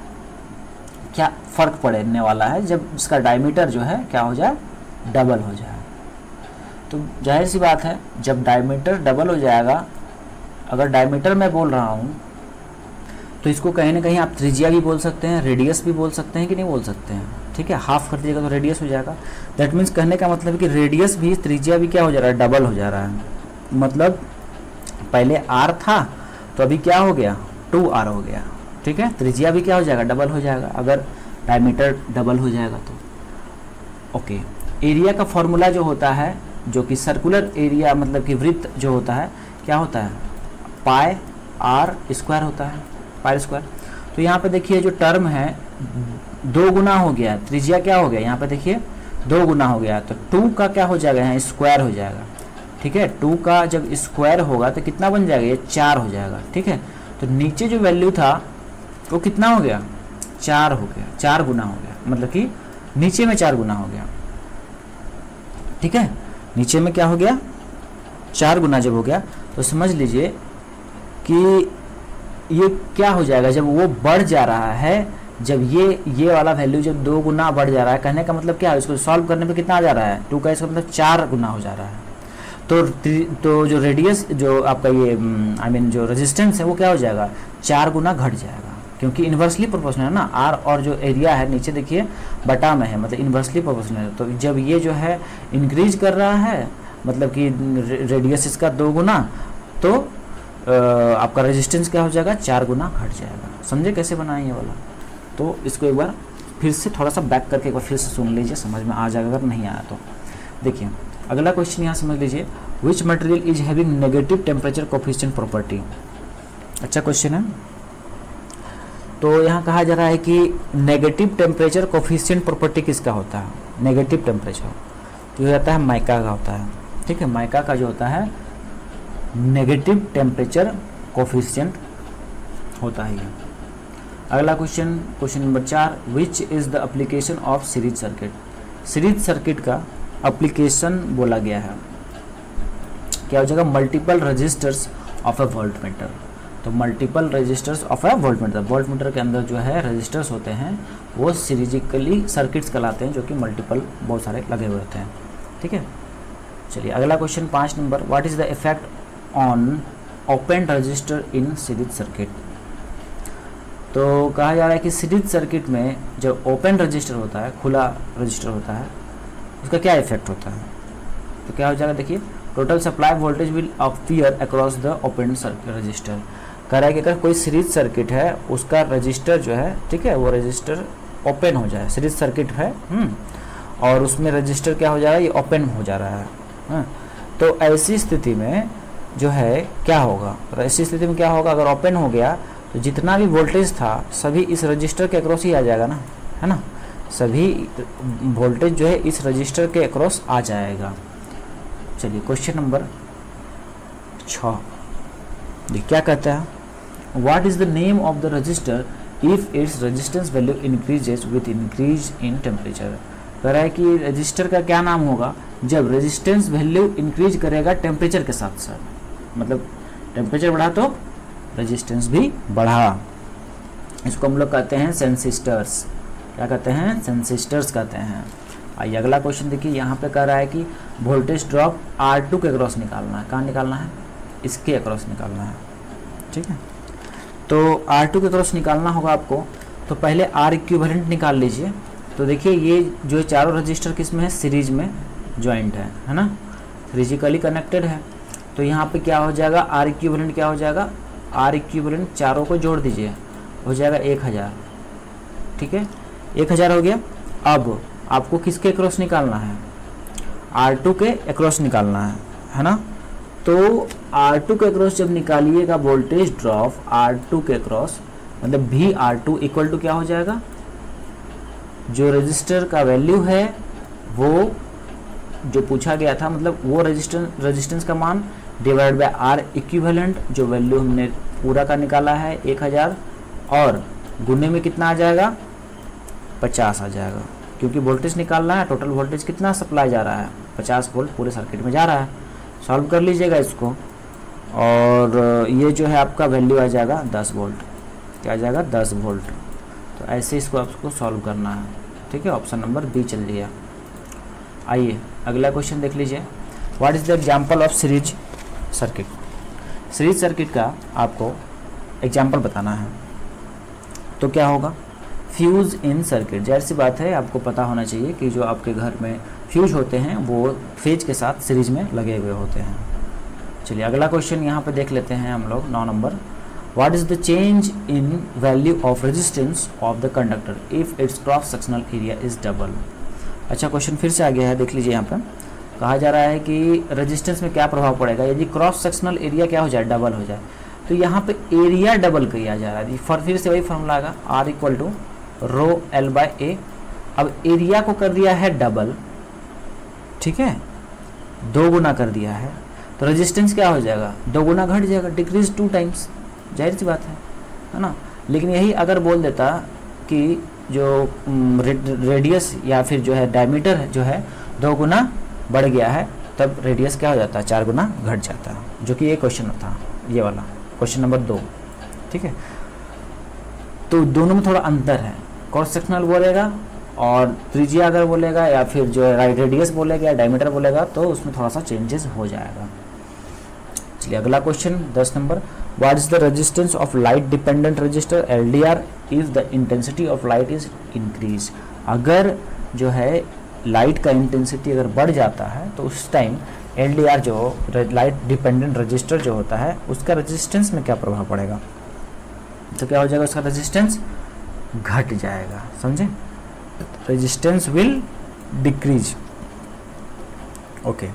S1: क्या फ़र्क पड़ने वाला है जब इसका डायमीटर जो है क्या हो जाए, डबल हो जाए। तो जाहिर सी बात है जब डायमीटर डबल हो जाएगा, अगर डायमीटर मैं बोल रहा हूँ तो इसको कहीं ना कहीं आप त्रिज्या भी बोल सकते हैं, रेडियस भी बोल सकते हैं कि नहीं बोल सकते हैं। ठीक है, हाफ कर दीजिएगा तो रेडियस हो जाएगा। दैट मीन्स कहने का मतलब है कि रेडियस भी त्रिज्या भी क्या हो जा रहा है, डबल हो जा रहा है। मतलब पहले आर था तो अभी क्या हो गया, टू आर हो गया। ठीक है, त्रिज्या भी क्या हो जाएगा, डबल हो जाएगा अगर डायमीटर डबल हो जाएगा तो। ओके, एरिया का फॉर्मूला जो होता है, जो कि सर्कुलर एरिया मतलब कि वृत्त जो होता है क्या होता है, पाई आर स्क्वायर होता है, पाई स्क्वायर। तो यहाँ पे देखिए जो टर्म है दो गुना हो गया, त्रिज्या क्या हो गया, यहाँ पे देखिए दो गुना हो गया, तो टू का क्या हो जाएगा, यहाँ स्क्वायर हो जाएगा। ठीक है, टू का जब स्क्वायर होगा तो कितना बन जाएगा, ये चार हो जाएगा। ठीक है, तो नीचे जो वैल्यू था वो कितना हो गया, चार हो गया, चार गुना हो गया, मतलब कि नीचे में चार गुना हो गया। ठीक है, नीचे में क्या हो गया, चार गुना जब हो गया तो समझ लीजिए कि ये क्या हो जाएगा, जब वो बढ़ जा रहा है, जब ये ये वाला वैल्यू जब दो गुना बढ़ जा रहा है, कहने का मतलब क्या है, इसको सॉल्व करने पे कितना आ जा रहा है, टू का, इसका मतलब चार गुना हो जा रहा है। तो तो जो रेडियस जो आपका ये आई मीन जो रेजिस्टेंस है वो क्या हो जाएगा, चार गुना घट जाएगा, क्योंकि इन्वर्सली प्रोपोर्शनल है ना। आर और जो एरिया है नीचे देखिए बटा में है, मतलब इन्वर्सली प्रोपोर्शनल है। तो जब ये जो है इंक्रीज कर रहा है, मतलब कि रेडियस इसका दो गुना, तो आ, आपका रेजिस्टेंस क्या हो जाएगा, चार गुना घट जाएगा। समझे कैसे बनाएं ये वाला। तो इसको एक बार फिर से थोड़ा सा बैक करके एक बार फिर से सुन लीजिए, समझ में आ जाएगा। अगर नहीं आया तो देखिए अगला क्वेश्चन यहाँ समझ लीजिए, which material is having negative temperature coefficient property. अच्छा क्वेश्चन है। तो यहाँ कहा जा रहा है कि नेगेटिव टेम्परेचर कोफिशिएंट प्रॉपर्टी किसका होता है, नेगेटिव टेम्परेचर तो ये होता है माइका का होता है। ठीक है, माइका का जो होता है नेगेटिव टेम्परेचर कोफिशिएंट होता है ये। अगला क्वेश्चन, क्वेश्चन नंबर चार, which is the application of series circuit. Series circuit का एप्लीकेशन बोला गया है, क्या हो जाएगा, multiple resistors of a voltmeter. तो multiple resistors of a voltmeter, voltmeter के अंदर जो है रजिस्टर्स होते हैं वो सीरीजिकली सर्किट्स कहलाते हैं, जो कि मल्टीपल बहुत सारे लगे हुए होते हैं। ठीक है, चलिए अगला क्वेश्चन पाँच number, what is the effect on open resistor in series circuit. तो कहा जा रहा है कि सीरीज सर्किट में जब ओपन रजिस्टर होता है, खुला रजिस्टर होता है, उसका क्या इफेक्ट होता है। तो क्या हो जाएगा, देखिए total supply voltage will appear across the open resistor. कह रहा है कि अगर कोई सीरीज सर्किट है उसका रजिस्टर जो है, ठीक है, वो रजिस्टर ओपन हो जाए, सीरीज सर्किट है हम्म और उसमें रजिस्टर क्या हो जा रहा है, ये ओपन हो जा रहा है। हाँ, तो ऐसी स्थिति में जो है क्या होगा, ऐसी स्थिति में क्या होगा, अगर ओपन हो गया तो जितना भी वोल्टेज था सभी इस रजिस्टर के अक्रॉस ही आ जाएगा ना, है ना, सभी वोल्टेज जो है इस रजिस्टर के अक्रॉस आ जाएगा। चलिए क्वेश्चन नंबर छः, ये क्या कहता है, what is the name of the resistor if its resistance value increases with increase in temperature. कह रहा है कि रजिस्टर का क्या नाम होगा जब रेजिस्टेंस वैल्यू इंक्रीज करेगा टेम्परेचर के साथ साथ, मतलब टेम्परेचर बढ़ा तो रेजिस्टेंस भी बढ़ा। इसको हम लोग कहते हैं सेंसिस्टर्स। क्या कहते हैं, सेंसिस्टर्स कहते हैं। आइए अगला क्वेश्चन देखिए, यहाँ पे कह रहा है कि वोल्टेज ड्रॉप आर टू के अक्रॉस निकालना है। कहाँ निकालना है, इसके अक्रॉस निकालना है। ठीक है, तो आर टू के अक्रॉस निकालना होगा आपको, तो पहले आर इक्विवेलेंट निकाल लीजिए। तो देखिए ये जो चारों रजिस्टर किस में है, सीरीज में ज्वाइंट है है ना, फिजिकली कनेक्टेड है। तो यहाँ पे क्या हो जाएगा, आर इक्विवेलेंट क्या हो जाएगा, आर इक्विवेलेंट चारों को जोड़ दीजिए, हो जाएगा एक हज़ार। ठीक है, एक हज़ार हो गया। अब आपको किसके अक्रॉस निकालना है, आर टू के अक्रॉस निकालना है, है ना। तो आर टू के अक्रॉस जब निकालिएगा वोल्टेज ड्रॉप आर टू के अक्रॉस, मतलब V R two equal to क्या हो जाएगा, जो रजिस्टर का वैल्यू है वो जो पूछा गया था, मतलब वो रेजिस्टेंस रेजिस्टेंस का मान डिवाइड बाय आर इक्विवेलेंट, जो वैल्यू हमने पूरा का निकाला है एक हज़ार, और गुने में कितना आ जाएगा, पचास आ जाएगा, क्योंकि वोल्टेज निकालना है। टोटल वोल्टेज कितना सप्लाई जा रहा है, पचास वोल्ट पूरे सर्किट में जा रहा है। सॉल्व कर लीजिएगा इसको, और ये जो है आपका वैल्यू आ जाएगा दस वोल्ट, क्या आ जाएगा, दस वोल्ट। तो ऐसे इसको आपको सॉल्व करना है। ठीक है, ऑप्शन नंबर बी चल लिया। आइए अगला क्वेश्चन देख लीजिए। What is the example of series circuit. Series circuit का आपको एग्जाम्पल बताना है। तो क्या होगा, फ्यूज़ इन सर्किट। जाहिर सी बात है, आपको पता होना चाहिए कि जो आपके घर में फ्यूज होते हैं वो फेज के साथ सीरीज में लगे हुए होते हैं। चलिए अगला क्वेश्चन यहाँ पे देख लेते हैं हम लोग, नौ number. What is the change in value of resistance of the conductor if its cross sectional area is double. अच्छा, क्वेश्चन फिर से आ गया है, देख लीजिए। यहाँ पे कहा जा रहा है कि रेजिस्टेंस में क्या प्रभाव पड़ेगा यदि क्रॉस सेक्शनल एरिया क्या हो जाए, डबल हो जाए। तो यहाँ पे एरिया डबल किया जा रहा है, फॉर फिर से वही फॉर्मूला आएगा, R equal to rho L by A. अब एरिया को कर दिया है डबल, ठीक है, दो गुना कर दिया है, तो रेजिस्टेंस क्या हो जाएगा, दो गुना घट जाएगा, डिक्रीज टू टाइम्स। जाहिर सी बात है, है ना। लेकिन यही अगर बोल देता कि जो रेडियस या फिर जो है डायमीटर जो है दो गुना बढ़ गया है, तब रेडियस क्या हो जाता है, चार गुना घट जाता है, जो कि ये क्वेश्चन था, ये वाला क्वेश्चन नंबर दो। ठीक है, तो दोनों में थोड़ा अंतर है, क्रॉस सेक्शनल बोलेगा और त्रिज्या अगर बोलेगा या फिर जो है रेडियस बोलेगा या डायमीटर बोलेगा तो उसमें थोड़ा सा चेंजेस हो जाएगा। चलिए अगला क्वेश्चन दस number. What is the resistance of light dependent resistor L D R if the intensity of light is increase. अगर जो है लाइट का इंटेंसिटी अगर बढ़ जाता है तो उस टाइम एल डी आर जो लाइट डिपेंडेंट रजिस्टर जो होता है उसका रेजिस्टेंस में क्या प्रभाव पड़ेगा, तो क्या हो जाएगा, उसका रेजिस्टेंस घट जाएगा, समझे, resistance will decrease. Okay,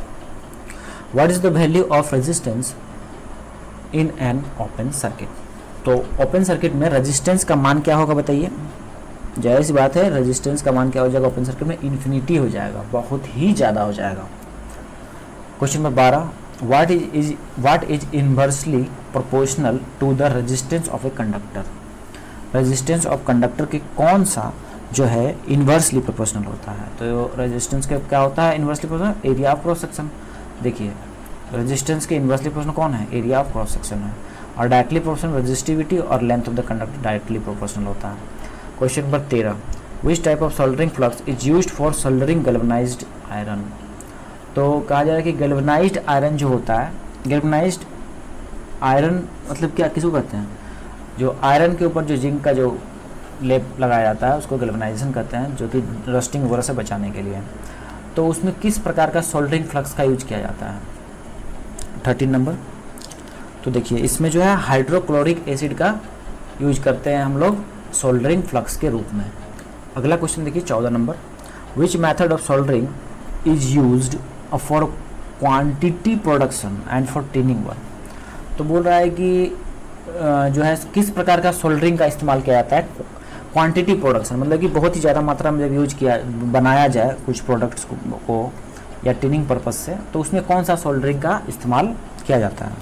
S1: what is the value of resistance in an open circuit. तो ओपन सर्किट में रेजिस्टेंस का मान क्या होगा बताइए। जाहिर सी बात है, रेजिस्टेंस का मान क्या हो जाएगा ओपन सर्किट में, इन्फिनिटी हो जाएगा, बहुत ही ज़्यादा हो जाएगा। क्वेश्चन नंबर बारह। What is is what is inversely proportional to the resistance of a conductor. Resistance of conductor की कौन सा जो है इन्वर्सली प्रोपोर्शनल होता है। तो रेजिस्टेंस का क्या होता है inversely proportional, area of cross section. देखिए रेजिस्टेंस के इन्वर्सली प्रोपोर्शनल कौन है, एरिया ऑफ क्रॉस सेक्शन है, और डायरेक्टली प्रोपोर्शनल रेजिस्टिविटी और length of the conductor directly proportional होता है। क्वेश्चन नंबर तेरह। Which type of soldering flux is used for soldering galvanized iron. तो कहा जा रहा है कि गैल्वेनाइज्ड आयरन जो होता है, गैल्वेनाइज्ड आयरन मतलब क्या, किसको कहते हैं, जो आयरन के ऊपर जो जिंक का जो लेप लगाया जाता है उसको गैल्वेनाइजेशन कहते हैं, जो कि रस्टिंग वगैरह से बचाने के लिए। तो उसमें किस प्रकार का सोल्डरिंग फ्लक्स का यूज किया जाता है। Thirteen number. तो देखिए इसमें जो है हाइड्रोक्लोरिक एसिड का यूज करते हैं हम लोग सोल्डरिंग फ्लक्स के रूप में। अगला क्वेश्चन देखिए चौदह number. Which method of soldering is used for quantity production and for tinning work. तो बोल रहा है कि जो है किस प्रकार का सोल्डरिंग का इस्तेमाल किया जाता है क्वांटिटी प्रोडक्शन, मतलब कि बहुत ही ज़्यादा मात्रा में जब यूज किया बनाया जाए कुछ प्रोडक्ट्स को, को या टिनिंग पर्पस से, तो उसमें कौन सा सोल्डरिंग का इस्तेमाल किया जाता है।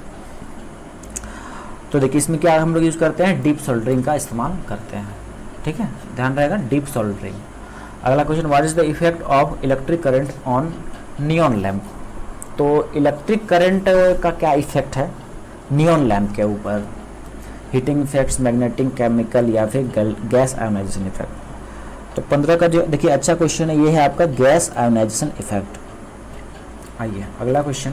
S1: तो देखिए इसमें क्या हम लोग यूज़ करते हैं, डीप सोल्डरिंग का इस्तेमाल करते हैं। ठीक है, ध्यान रहेगा डीप सोल्डरिंग। अगला question. What is the effect of electric current on neon lamp. तो इलेक्ट्रिक करंट का क्या इफेक्ट है नियॉन लैम्प के ऊपर, हीटिंग इफेक्ट्स, मैग्नेटिक, केमिकल या फिर गैस आयोनाइजेशन इफेक्ट। तो पंद्रह का जो देखिए अच्छा क्वेश्चन है ये है आपका गैस आयोनाइजेशन इफेक्ट। आइए अगला क्वेश्चन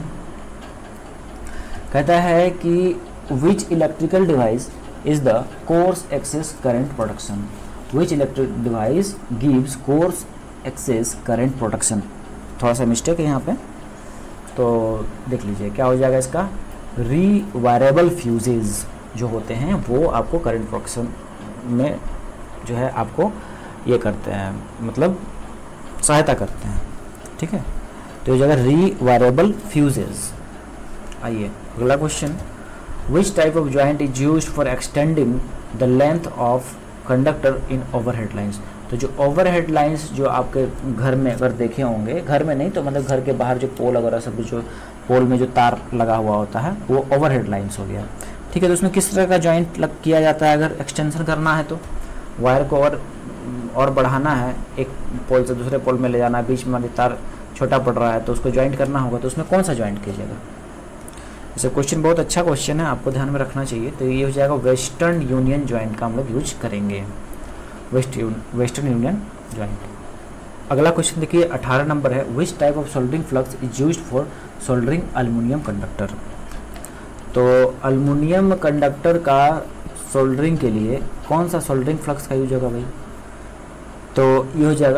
S1: कहता है कि which electrical device is the coarse excess current production. Which electric device gives coarse excess current production. थोड़ा सा मिस्टेक है यहाँ पे, तो देख लीजिए क्या हो जाएगा इसका, रीवायरेबल फ्यूजेज जो होते हैं वो आपको करंट प्रोडक्शन में जो है आपको ये करते हैं, मतलब सहायता करते हैं, ठीक है। तो ये जगह रीवायरेबल फ्यूजेज। आइए अगला question, which type of joint is used for extending the length of conductor in overhead lines. तो जो ओवरहेड लाइंस जो आपके घर में अगर देखे होंगे, घर में नहीं तो मतलब घर के बाहर जो पोल वगैरह सब जो पोल में जो तार लगा हुआ होता है वो ओवरहेड लाइंस हो गया, ठीक है। तो उसमें किस तरह का जॉइंट लग किया जाता है, अगर एक्सटेंशन करना है तो वायर को और और बढ़ाना है, एक पोल से दूसरे पोल में ले जाना है, बीच में तार छोटा पड़ रहा है तो उसको ज्वाइंट करना होगा, तो उसमें कौन सा ज्वाइंट कीजिएगा। जैसे क्वेश्चन बहुत अच्छा क्वेश्चन है, आपको ध्यान में रखना चाहिए। तो ये हो जाएगा वेस्टर्न यूनियन ज्वाइंट का हम लोग यूज करेंगे, वेस्ट वेस्टर्न यूनियन ज्वाइंट। अगला क्वेश्चन देखिए अठारह नंबर है, which type of soldering flux is used for soldering aluminium conductor. तो एल्युमिनियम कंडक्टर का सोल्डरिंग के लिए कौन सा सोल्डरिंग फ्लक्स का यूज होगा भाई, तो ये हो जाएगा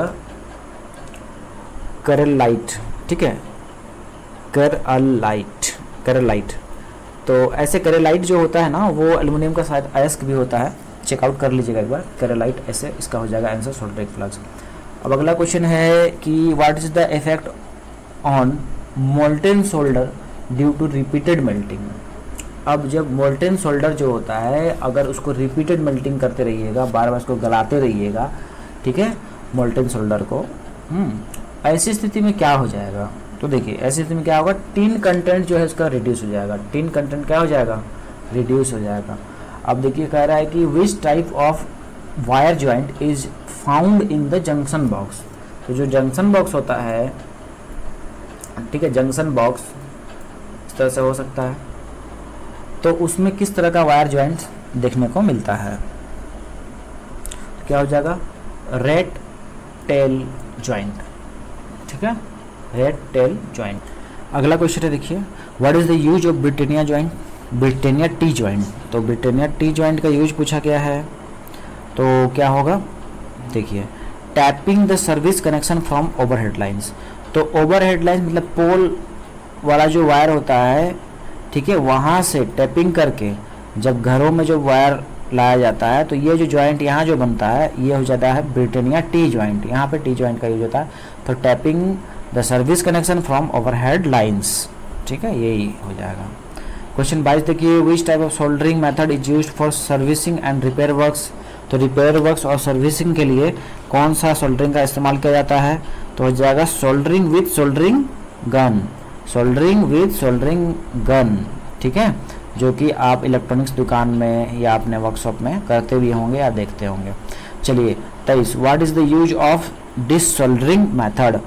S1: करलाइट, ठीक है, करलाइट, करलाइट। तो ऐसे करलाइट जो होता है ना वो एल्युमिनियम का शायद अयस्क भी होता है, चेकआउट कर लीजिएगा एक बार, करलाइट ऐसे इसका हो जाएगा आंसर सोल्डरिंग फ्लक्स। अब अगला क्वेश्चन है कि what is the effect on molten solder due to repeated melting. अब जब मोल्टेन सोल्डर जो होता है अगर उसको रिपीटेड मेल्टिंग करते रहिएगा, बार बार उसको गलाते रहिएगा, ठीक है, मोल्टेन सोल्डर को, हम्म ऐसी स्थिति में क्या हो जाएगा। तो देखिए ऐसी स्थिति में क्या होगा, टिन कंटेंट जो है इसका रिड्यूस हो जाएगा, टिन कंटेंट क्या हो जाएगा, रिड्यूस हो जाएगा। अब देखिए कह रहा है कि which type of wire joint is found in the junction box. तो जो जंक्शन बॉक्स होता है, ठीक है, जंक्शन बॉक्स इस तरह से हो सकता है, तो उसमें किस तरह का वायर जॉइंट देखने को मिलता है, तो क्या हो जाएगा, रेड टेल जॉइंट, ठीक है, रेड टेल जॉइंट। अगला क्वेश्चन है देखिए, what is the use of Britannia joint, Britannia T joint. तो ब्रिटेनिया टी जॉइंट का यूज पूछा गया है, तो क्या होगा, देखिए tapping the service connection from overhead lines. तो ओवरहेड लाइंस मतलब पोल वाला जो वायर होता है, ठीक है, वहाँ से टैपिंग करके जब घरों में जो वायर लाया जाता है तो ये जो जॉइंट यहाँ जो बनता है ये हो जाता है ब्रिटेनिया टी जॉइंट, यहाँ पे टी जॉइंट का यूज होता है। तो tapping the service connection from overhead lines, ठीक है, यही हो जाएगा। क्वेश्चन बाईस देखिए, which type of soldering method is used for servicing and repair works. तो रिपेयर वर्क्स और सर्विसिंग के लिए कौन सा सोल्डरिंग का इस्तेमाल किया जाता है, तो हो जाएगा soldering with soldering gun, soldering with soldering gun, ठीक है, जो कि आप इलेक्ट्रॉनिक्स दुकान में या अपने वर्कशॉप में करते भी होंगे या देखते होंगे। चलिए तेईस, what is the use of desoldering method.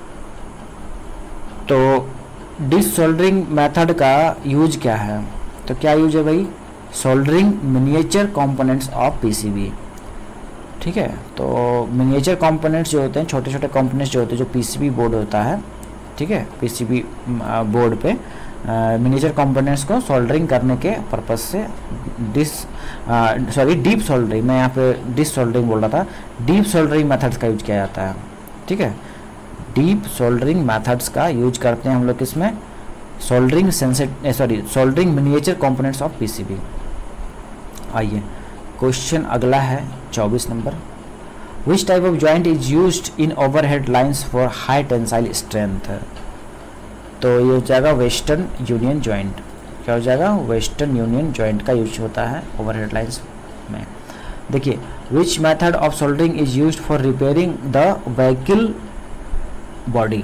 S1: तो डिसोल्डरिंग मेथड का यूज क्या है, तो क्या यूज है भाई, soldering miniature components of PCB, ठीक है। तो मिनिएचर कंपोनेंट्स जो होते हैं, छोटे छोटे कंपोनेंट्स जो होते हैं जो पीसीबी बोर्ड होता है, ठीक है, पीसीबी बोर्ड पे मिनिएचर कंपोनेंट्स को सोल्डरिंग करने के पर्पज से डिस सॉरी डीप सोल्डरिंग, मैं यहाँ पे डिस सोल्डरिंग बोल रहा था, डीप सोल्डरिंग मेथड्स का यूज किया जाता है, ठीक है, डीप सोल्डरिंग मेथड्स का यूज करते हैं हम लोग किसमें, soldering sensitive sorry soldering miniature components of PCB. आइए क्वेश्चन अगला है चौबीस नंबर, which type of joint is used in overhead lines for high tensile strength. तो ये हो जाएगा वेस्टर्न यूनियन जॉइंट, क्या हो जाएगा, वेस्टर्न यूनियन जॉइंट का यूज होता है ओवरहेड लाइंस में। देखिए which method of soldering is used for repairing the vehicle body.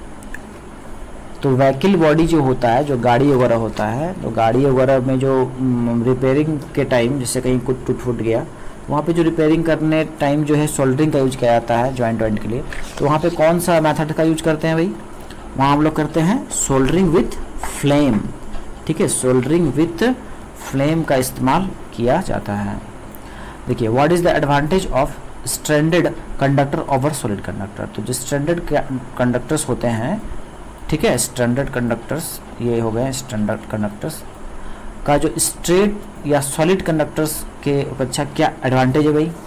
S1: तो व्हीकल बॉडी जो होता है, जो गाड़ी वगैरह होता है, तो गाड़ी वगैरह में जो रिपेयरिंग के टाइम जैसे कहीं कुछ टूट फूट गया, वहाँ पे जो रिपेयरिंग करने टाइम जो है सोल्डरिंग का यूज किया जाता है जॉइंट जॉइंट के लिए। तो वहाँ पे कौन सा मेथड का यूज करते हैं भाई, वहाँ हम लोग करते हैं सोल्डरिंग विथ फ्लेम, ठीक है, सोल्डरिंग विथ फ्लेम का इस्तेमाल किया जाता है। देखिए what is the advantage of stranded conductor over solid conductor. तो जो स्ट्रैंडेड कंडक्टर्स होते हैं, ठीक है, स्टैंडर्ड कंडक्टर्स ये हो गए स्टैंडर्ड कंडक्टर्स का जो स्ट्रेट या सॉलिड कंडक्टर्स के अपेक्षा क्या एडवांटेज है भाई,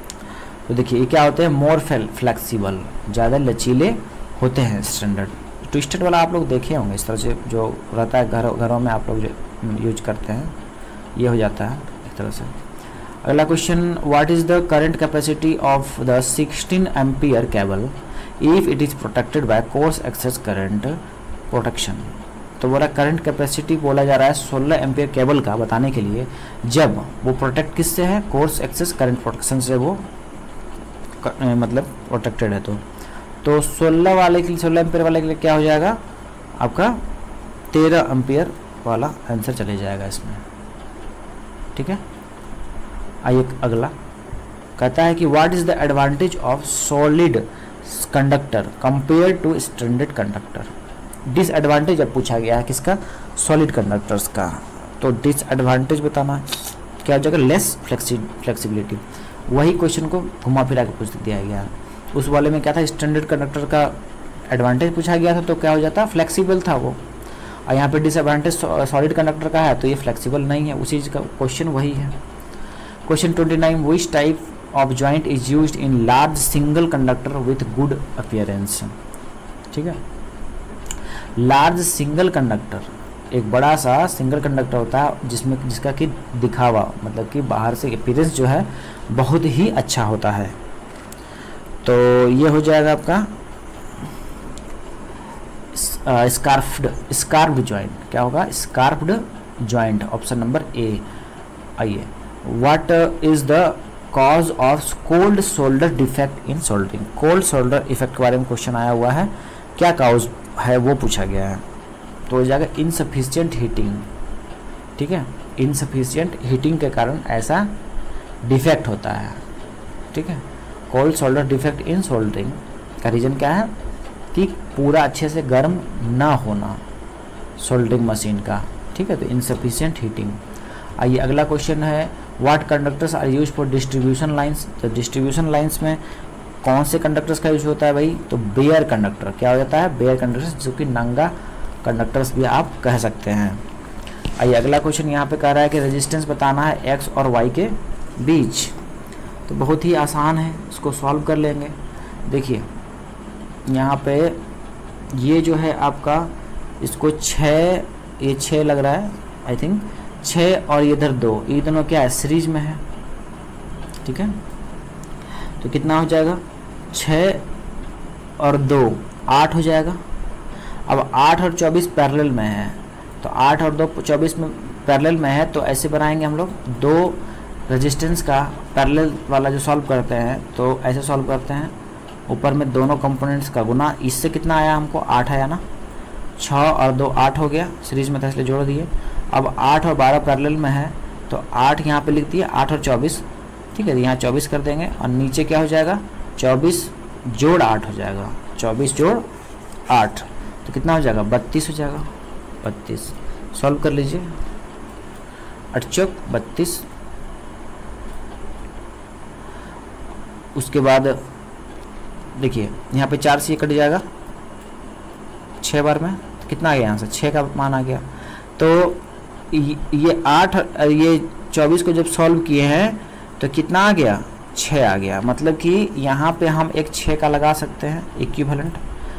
S1: तो देखिए ये क्या होते हैं, मोर फ्लेक्सिबल, ज़्यादा लचीले होते हैं स्टैंडर्ड ट्विस्टेड वाला आप लोग देखे होंगे, इस तरह से जो रहता है घरों घरों में आप लोग जो यूज करते हैं, ये हो जाता है इस तरह से। अगला question, what is the current capacity of the sixteen ampere cable if it is protected by coarse excess current protection. तो बोला करंट कैपेसिटी बोला जा रहा है सोलह एम्पियर केबल का बताने के लिए, जब वो प्रोटेक्ट किससे है, कोर्स एक्सेस करंट प्रोटेक्शन से वो क, मतलब प्रोटेक्टेड है। तो तो सोलह वाले के लिए, सोलह एम्पियर वाले के लिए क्या हो जाएगा आपका तेरह एम्पियर वाला आंसर चले जाएगा इसमें, ठीक है। आइए अगला कहता है कि what is the advantage of solid conductor compare to standard conductor. Disadvantage अब पूछा गया है किसका, सॉलिड कंडक्टर्स का। तो डिसएडवांटेज बताना क्या हो जाएगा, लेस फ्लेक्सिबिलिटी। वही क्वेश्चन को घुमा फिरा के पूछ दिया गया। उस वाले में क्या था, स्टैंडर्ड कंडक्टर का एडवांटेज पूछा गया था, तो क्या हो जाता, फ्लेक्सिबल था वो। और यहाँ पे डिसएडवांटेज सॉलिड कंडक्टर का है, तो ये फ्लेक्सिबल नहीं है, उसी का क्वेश्चन वही है। Question twenty nine, which type of joint is used in large single conductor with good appearance. ठीक है, लार्ज सिंगल कंडक्टर, एक बड़ा सा सिंगल कंडक्टर होता है जिसमें जिसका कि दिखावा मतलब कि बाहर से अपीयरेंस जो है बहुत ही अच्छा होता है। तो ये हो जाएगा आपका स्कार्फ्ड स्कार्फ्ड जॉइंट। क्या होगा, scarfed joint, option number A. आइए, what is the cause of cold shoulder defect in soldering. Cold shoulder effect के बारे में क्वेश्चन आया हुआ है, क्या कॉज है वो पूछा गया है। तो हो जाएगा इनसफिशिएंट हीटिंग। ठीक है, इनसफिशिएंट हीटिंग के कारण ऐसा डिफेक्ट होता है। ठीक है, cold shoulder defect in soldering का रीज़न क्या है कि पूरा अच्छे से गर्म ना होना सोल्डरिंग मशीन का। ठीक है, तो इनसफिशिएंट हीटिंग। आइए अगला क्वेश्चन है, what conductors are use for distribution lines. तो डिस्ट्रीब्यूशन लाइंस में कौन से कंडक्टर्स का यूज होता है भाई, तो बेयर कंडक्टर। क्या हो जाता है, बेयर कंडक्टर्स, जो कि नंगा कंडक्टर्स भी आप कह सकते हैं। आइए अगला क्वेश्चन यहाँ पे कह रहा है कि रेजिस्टेंस बताना है एक्स और वाई के बीच। तो बहुत ही आसान है, इसको सॉल्व कर लेंगे। देखिए यहाँ पे ये जो है आपका, इसको छः, ये छः लग रहा है आई थिंक, छः और इधर दो, ये दोनों क्या है, सीरीज में है। ठीक है, तो कितना हो जाएगा, छः और दो आठ हो जाएगा। अब आठ और चौबीस पैरेलल में है, तो आठ और दो चौबीस में पैरेलल में है, तो ऐसे बनाएंगे हम लोग, दो रेजिस्टेंस का पैरेलल वाला जो सॉल्व करते हैं तो ऐसे सॉल्व करते हैं, ऊपर में दोनों कंपोनेंट्स का गुना, इससे कितना आया हमको, आठ आया ना, छः और दो आठ हो गया, सीरीज में था इसलिए जोड़ दिए। अब आठ और बारह पैरेलल में है, तो आठ यहाँ पे लिख दिए, आठ और चौबीस। ठीक है, यहाँ चौबीस कर देंगे, और नीचे क्या हो जाएगा, चौबीस जोड़ आठ हो जाएगा, चौबीस जोड़ आठ, तो कितना हो जाएगा, बत्तीस हो जाएगा, बत्तीस। सॉल्व कर लीजिए, आठ चौक बत्तीस। उसके बाद देखिए यहाँ पे चार से कट जाएगा छः बार में, तो कितना आ गया यहाँ से, छः का मान आ गया। तो ये आठ, ये चौबीस को जब सॉल्व किए हैं तो कितना आ गया, छः आ गया। मतलब कि यहाँ पे हम एक छः का लगा सकते हैं इक्विवेलेंट,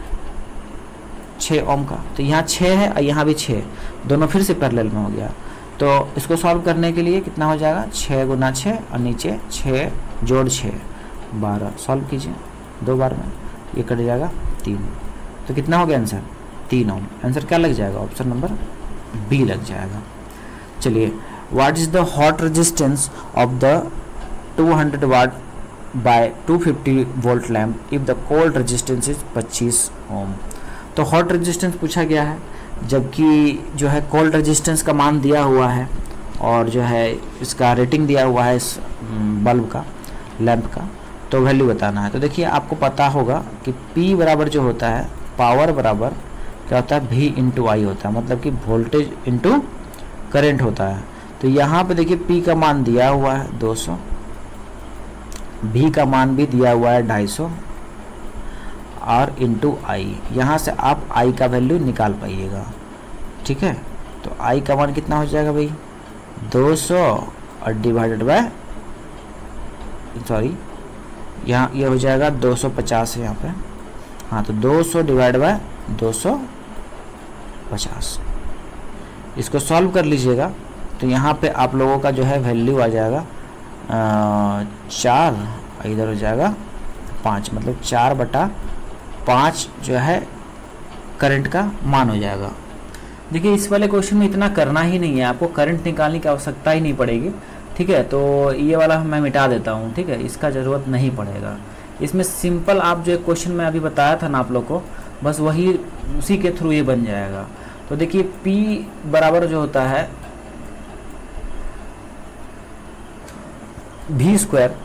S1: छः ओम का। तो यहाँ छः है और यहाँ भी छः, दोनों फिर से पैरेलल में हो गया। तो इसको सॉल्व करने के लिए कितना हो जाएगा, छः गुना छः और नीचे छः जोड़ छः, बारह। सॉल्व कीजिए दो बार में, ये कट जाएगा तीन। तो कितना हो गया आंसर, तीन ओम। आंसर क्या लग जाएगा, ऑप्शन नंबर बी लग जाएगा। चलिए, what is the hot resistance of the two hundred watt by two fifty volt lamp if the cold resistance is पच्चीस ओम। तो हॉट रेजिस्टेंस पूछा गया है, जबकि जो है कोल्ड रेजिस्टेंस का मान दिया हुआ है और जो है इसका रेटिंग दिया हुआ है इस बल्ब का, लैंप का, तो वैल्यू बताना है। तो देखिए आपको पता होगा कि P बराबर जो होता है, पावर बराबर क्या होता है, V इंटू आई होता है, मतलब कि वोल्टेज इंटू करंट होता है। तो यहाँ पे देखिए P का मान दिया हुआ है दो सौ, V का मान भी दिया हुआ है ढाई सौ, और इंटू आई, यहाँ से आप I का वैल्यू निकाल पाइएगा। ठीक है, तो I का मान कितना हो जाएगा भाई, दो सौ और डिवाइडेड बाय, सॉरी यहाँ ये हो जाएगा दो सौ पचास है यहाँ पे, हाँ, तो दो सौ डिवाइड बाय दो सौ पचास। इसको सॉल्व कर लीजिएगा तो यहाँ पे आप लोगों का जो है वैल्यू आ जाएगा आ, चार, इधर हो जाएगा पाँच, मतलब चार बटा पाँच जो है करंट का मान हो जाएगा। देखिए इस वाले क्वेश्चन में इतना करना ही नहीं है, आपको करंट निकालने की आवश्यकता ही नहीं पड़ेगी, ठीक है। तो ये वाला मैं मिटा देता हूँ, ठीक है, इसका ज़रूरत नहीं पड़ेगा। इसमें सिंपल आप जो एक क्वेश्चन में अभी बताया था ना आप लोग को, बस वही उसी के थ्रू ये बन जाएगा। तो देखिए P बराबर जो होता है भी स्क्वायर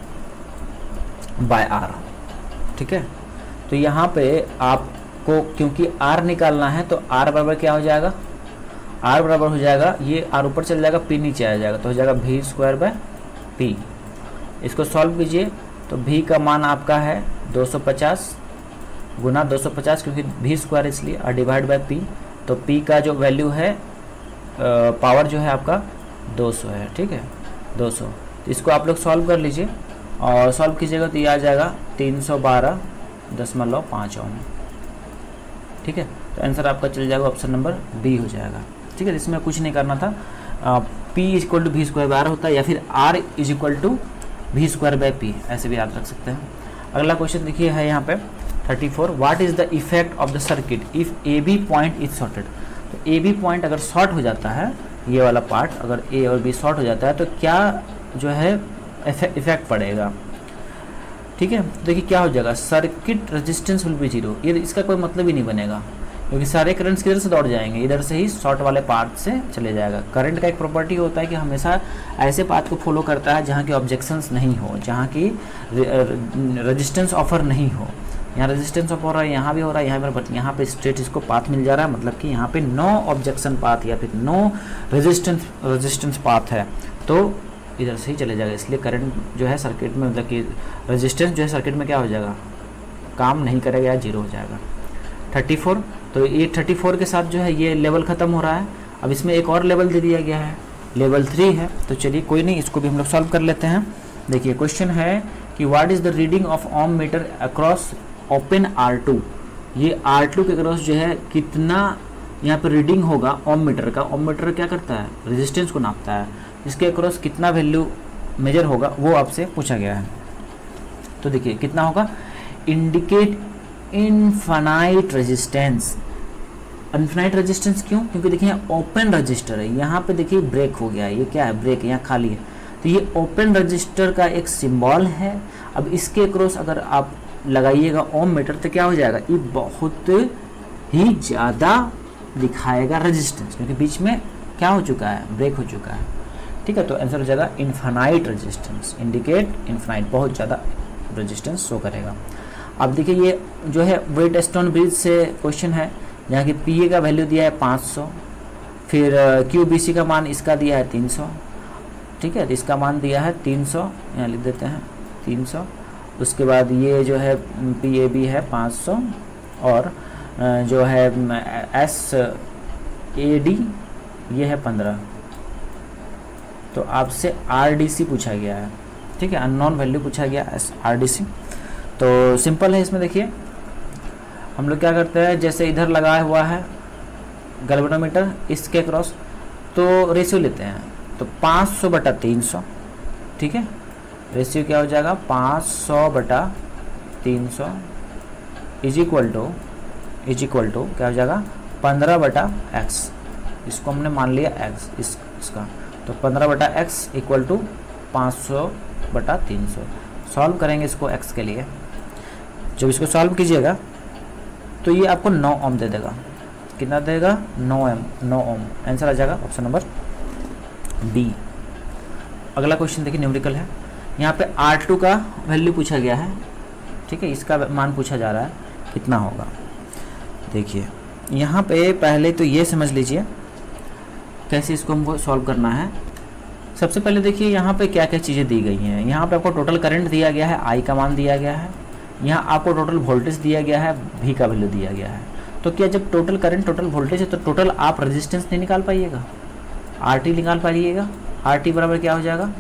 S1: बाय आर, ठीक है। तो यहाँ पे आपको क्योंकि R निकालना है तो R बराबर क्या हो जाएगा, R बराबर हो जाएगा, ये R ऊपर चल जाएगा, P नीचे आ जाएगा, तो हो जाएगा भी स्क्वायर बाय P। इसको सॉल्व कीजिए तो भी का मान आपका है दो सौ पचास गुना दो सौ पचास, क्योंकि भी स्क्वायर इसलिए, और डिवाइड बाय P। तो P का जो वैल्यू है पावर जो है आपका दो सौ है, ठीक है, दो सौ। तो इसको आप लोग सॉल्व कर लीजिए और सॉल्व कीजिएगा तो ये आ जाएगा तीन सौ बारह दशमलव पाँच ओम, ठीक है। तो आंसर आपका चल जाएगा ऑप्शन नंबर बी हो जाएगा, ठीक है। इसमें कुछ नहीं करना था, P is equal to V square by R होता है, या फिर R is equal to V square by P, ऐसे भी याद रख सकते हैं। अगला क्वेश्चन देखिए है यहाँ पे thirty four, what is the effect of the circuit if A B point is shorted. तो ए बी पॉइंट अगर शॉर्ट हो जाता है, ये वाला पार्ट अगर ए और बी शॉर्ट हो जाता है तो क्या जो है इफेक्ट पड़ेगा, ठीक है। देखिए क्या हो जाएगा, circuit resistance will be zero, ये इसका कोई मतलब ही नहीं बनेगा, क्योंकि सारे करंट्स किधर से दौड़ जाएंगे, इधर से ही शॉर्ट वाले पार्ट से चले जाएगा। करंट का एक प्रॉपर्टी होता है कि हमेशा ऐसे पाथ को फॉलो करता है जहाँ की ऑब्जेक्शंस नहीं हो, जहाँ की रेजिस्टेंस ऑफर नहीं हो। यहाँ रेजिस्टेंस ऑफ हो रहा है, यहाँ भी हो रहा है, यहाँ पर, बट यहाँ पे स्ट्रेट इसको पाथ मिल जा रहा है, मतलब कि यहाँ पे नो ऑब्जेक्शन पाथ या फिर नो रेजिस्टेंस रेजिस्टेंस पाथ है, तो इधर से ही चले जाएगा। इसलिए करंट जो है सर्किट में, मतलब कि रेजिस्टेंस जो है सर्किट में क्या हो जाएगा, काम नहीं करेगा या जीरो हो जाएगा। थर्टी फोर, तो ये थर्टी फोर के साथ जो है ये लेवल ख़त्म हो रहा है। अब इसमें एक और लेवल दे दिया गया है, लेवल थ्री है, तो चलिए कोई नहीं, इसको भी हम लोग सॉल्व कर लेते हैं। देखिए क्वेश्चन है कि what is the reading of ohm meter across open R two. ये आर टू के अक्रॉस जो है कितना यहाँ पर रीडिंग होगा ओम मीटर का। ओम मीटर क्या करता है, रेजिस्टेंस को नापता है, इसके अक्रॉस कितना वैल्यू मेजर होगा वो आपसे पूछा गया है। तो देखिए कितना होगा, indicate infinite resistance. Infinite resistance क्यों, क्योंकि देखिए ओपन रजिस्टर है, यहाँ पे देखिए ब्रेक हो गया है, ये क्या है, ब्रेक, यहाँ खाली है, तो ये ओपन रजिस्टर का एक सिंबल है। अब इसके अक्रॉस अगर आप लगाइएगा ओम मीटर तो क्या हो जाएगा, ये बहुत ही ज़्यादा दिखाएगा रेजिस्टेंस, क्योंकि बीच में क्या हो चुका है, ब्रेक हो चुका है, ठीक है। तो आंसर हो जाएगा इनफाइनाइट रेजिस्टेंस, इंडिकेट इनफाइनाइट, बहुत ज़्यादा रेजिस्टेंस शो करेगा। अब देखिए ये जो है वेट स्टोन ब्रिज से क्वेश्चन है, जहाँ की पी ए का वैल्यू दिया है पाँच सौ, फिर क्यू बी सी का मान इसका दिया है तीन सौ, ठीक है, तो इसका मान दिया है तीन सौ, यहाँ लिख देते हैं तीन सौ। उसके बाद ये जो है पी ए बी है पाँच सौ, और जो है एस ए डी ये है पंद्रह। तो आपसे आर डी सी पूछा गया है, ठीक है, अननोन वैल्यू पूछा गया एस आर डी सी। तो सिंपल है, इसमें देखिए हम लोग क्या करते हैं, जैसे इधर लगाया हुआ है गैल्वेनोमीटर, इसके क्रॉस तो रेशियो लेते हैं, तो पाँच सौ बटा तीन सौ, ठीक है, रेशियो क्या हो जाएगा पाँच सौ बटा तीन सौ is equal to is equal to क्या हो जाएगा पंद्रह बटा एक्स, इसको हमने मान लिया एक्स इस इसका, तो पंद्रह बटा एक्स इक्वल टू पाँच सौ बटा तीन सौ। सॉल्व करेंगे इसको एक्स के लिए, जब इसको सॉल्व कीजिएगा तो ये आपको नौ ओम दे देगा, कितना देगा, नौ एम नौ ओम। आंसर आ जाएगा ऑप्शन नंबर बी। अगला क्वेश्चन देखिए न्यूमेरिकल है, यहाँ पे आर टू का वैल्यू पूछा गया है, ठीक है, इसका मान पूछा जा रहा है कितना होगा। देखिए यहाँ पे पहले तो ये समझ लीजिए कैसे इसको हमको सॉल्व करना है। सबसे पहले देखिए यहाँ पे क्या क्या चीज़ें दी गई हैं। यहाँ पे आपको टोटल करंट दिया गया है, आई का मान दिया गया है, यहाँ आपको टोटल वोल्टेज दिया गया है, भी का वैल्यू दिया गया है। तो क्या जब टोटल करंट टोटल वोल्टेज है तो टोटल आप रेजिस्टेंस नहीं निकाल पाइएगा, आर टी निकाल पाइएगा। आर टी बराबर क्या हो जाएगा,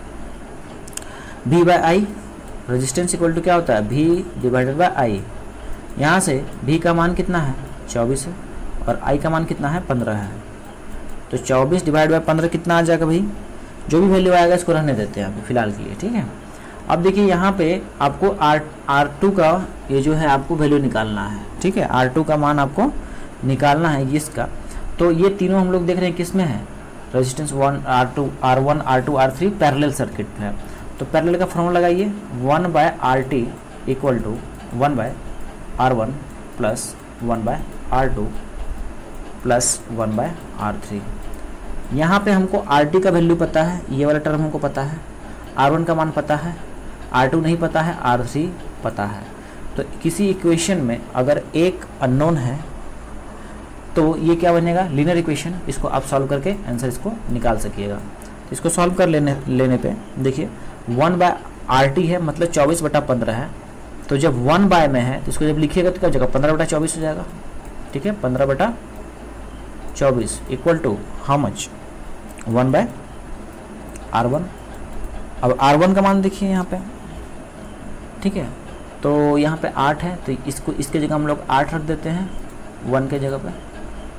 S1: V by I, resistance equal to क्या होता है, भी डिवाइडेड बाई आई। यहाँ से भी का मान कितना है चौबीस है और आई का मान कितना है पंद्रह है। तो चौबीस डिवाइड बाय पंद्रह कितना आ जाएगा भाई, जो भी वैल्यू आएगा इसको रहने देते हैं अभी फिलहाल के लिए, ठीक है। अब देखिए यहाँ पे आपको आर आर टू का ये जो है आपको वैल्यू निकालना है, ठीक है। आर टू का मान आपको निकालना है इसका। तो ये तीनों हम लोग देख रहे हैं किस में है, resistance one R two R one R two R three parallel circuit में है। तो पैरेलल का फॉर्मूला लगाइए, one by R T equal to one by R one plus one by R two plus one by R three. यहाँ पे हमको R T का value पता है, ये वाला टर्म हमको पता है, आर वन का मान पता है, आर टू नहीं पता है, आर थ्री पता है। तो किसी इक्वेशन में अगर एक अननोन है तो ये क्या बनेगा, लीनियर इक्वेशन। इसको आप सॉल्व करके आंसर इसको निकाल सकिएगा। इसको सॉल्व कर लेने लेने पे देखिए वन बाय आर टी है मतलब चौबीस बटा पंद्रह है। तो जब वन बाय में है तो इसको जब लिखिएगा तो क्या हो जाएगा, पंद्रह बटा चौबीस हो जाएगा, ठीक है। पंद्रह बटा चौबीस equal to how much, one by R one. अब आर वन का मान देखिए यहाँ पे, ठीक है। तो यहाँ पे आठ है तो इसको इसके जगह हम लोग आठ रख देते हैं वन के जगह पे।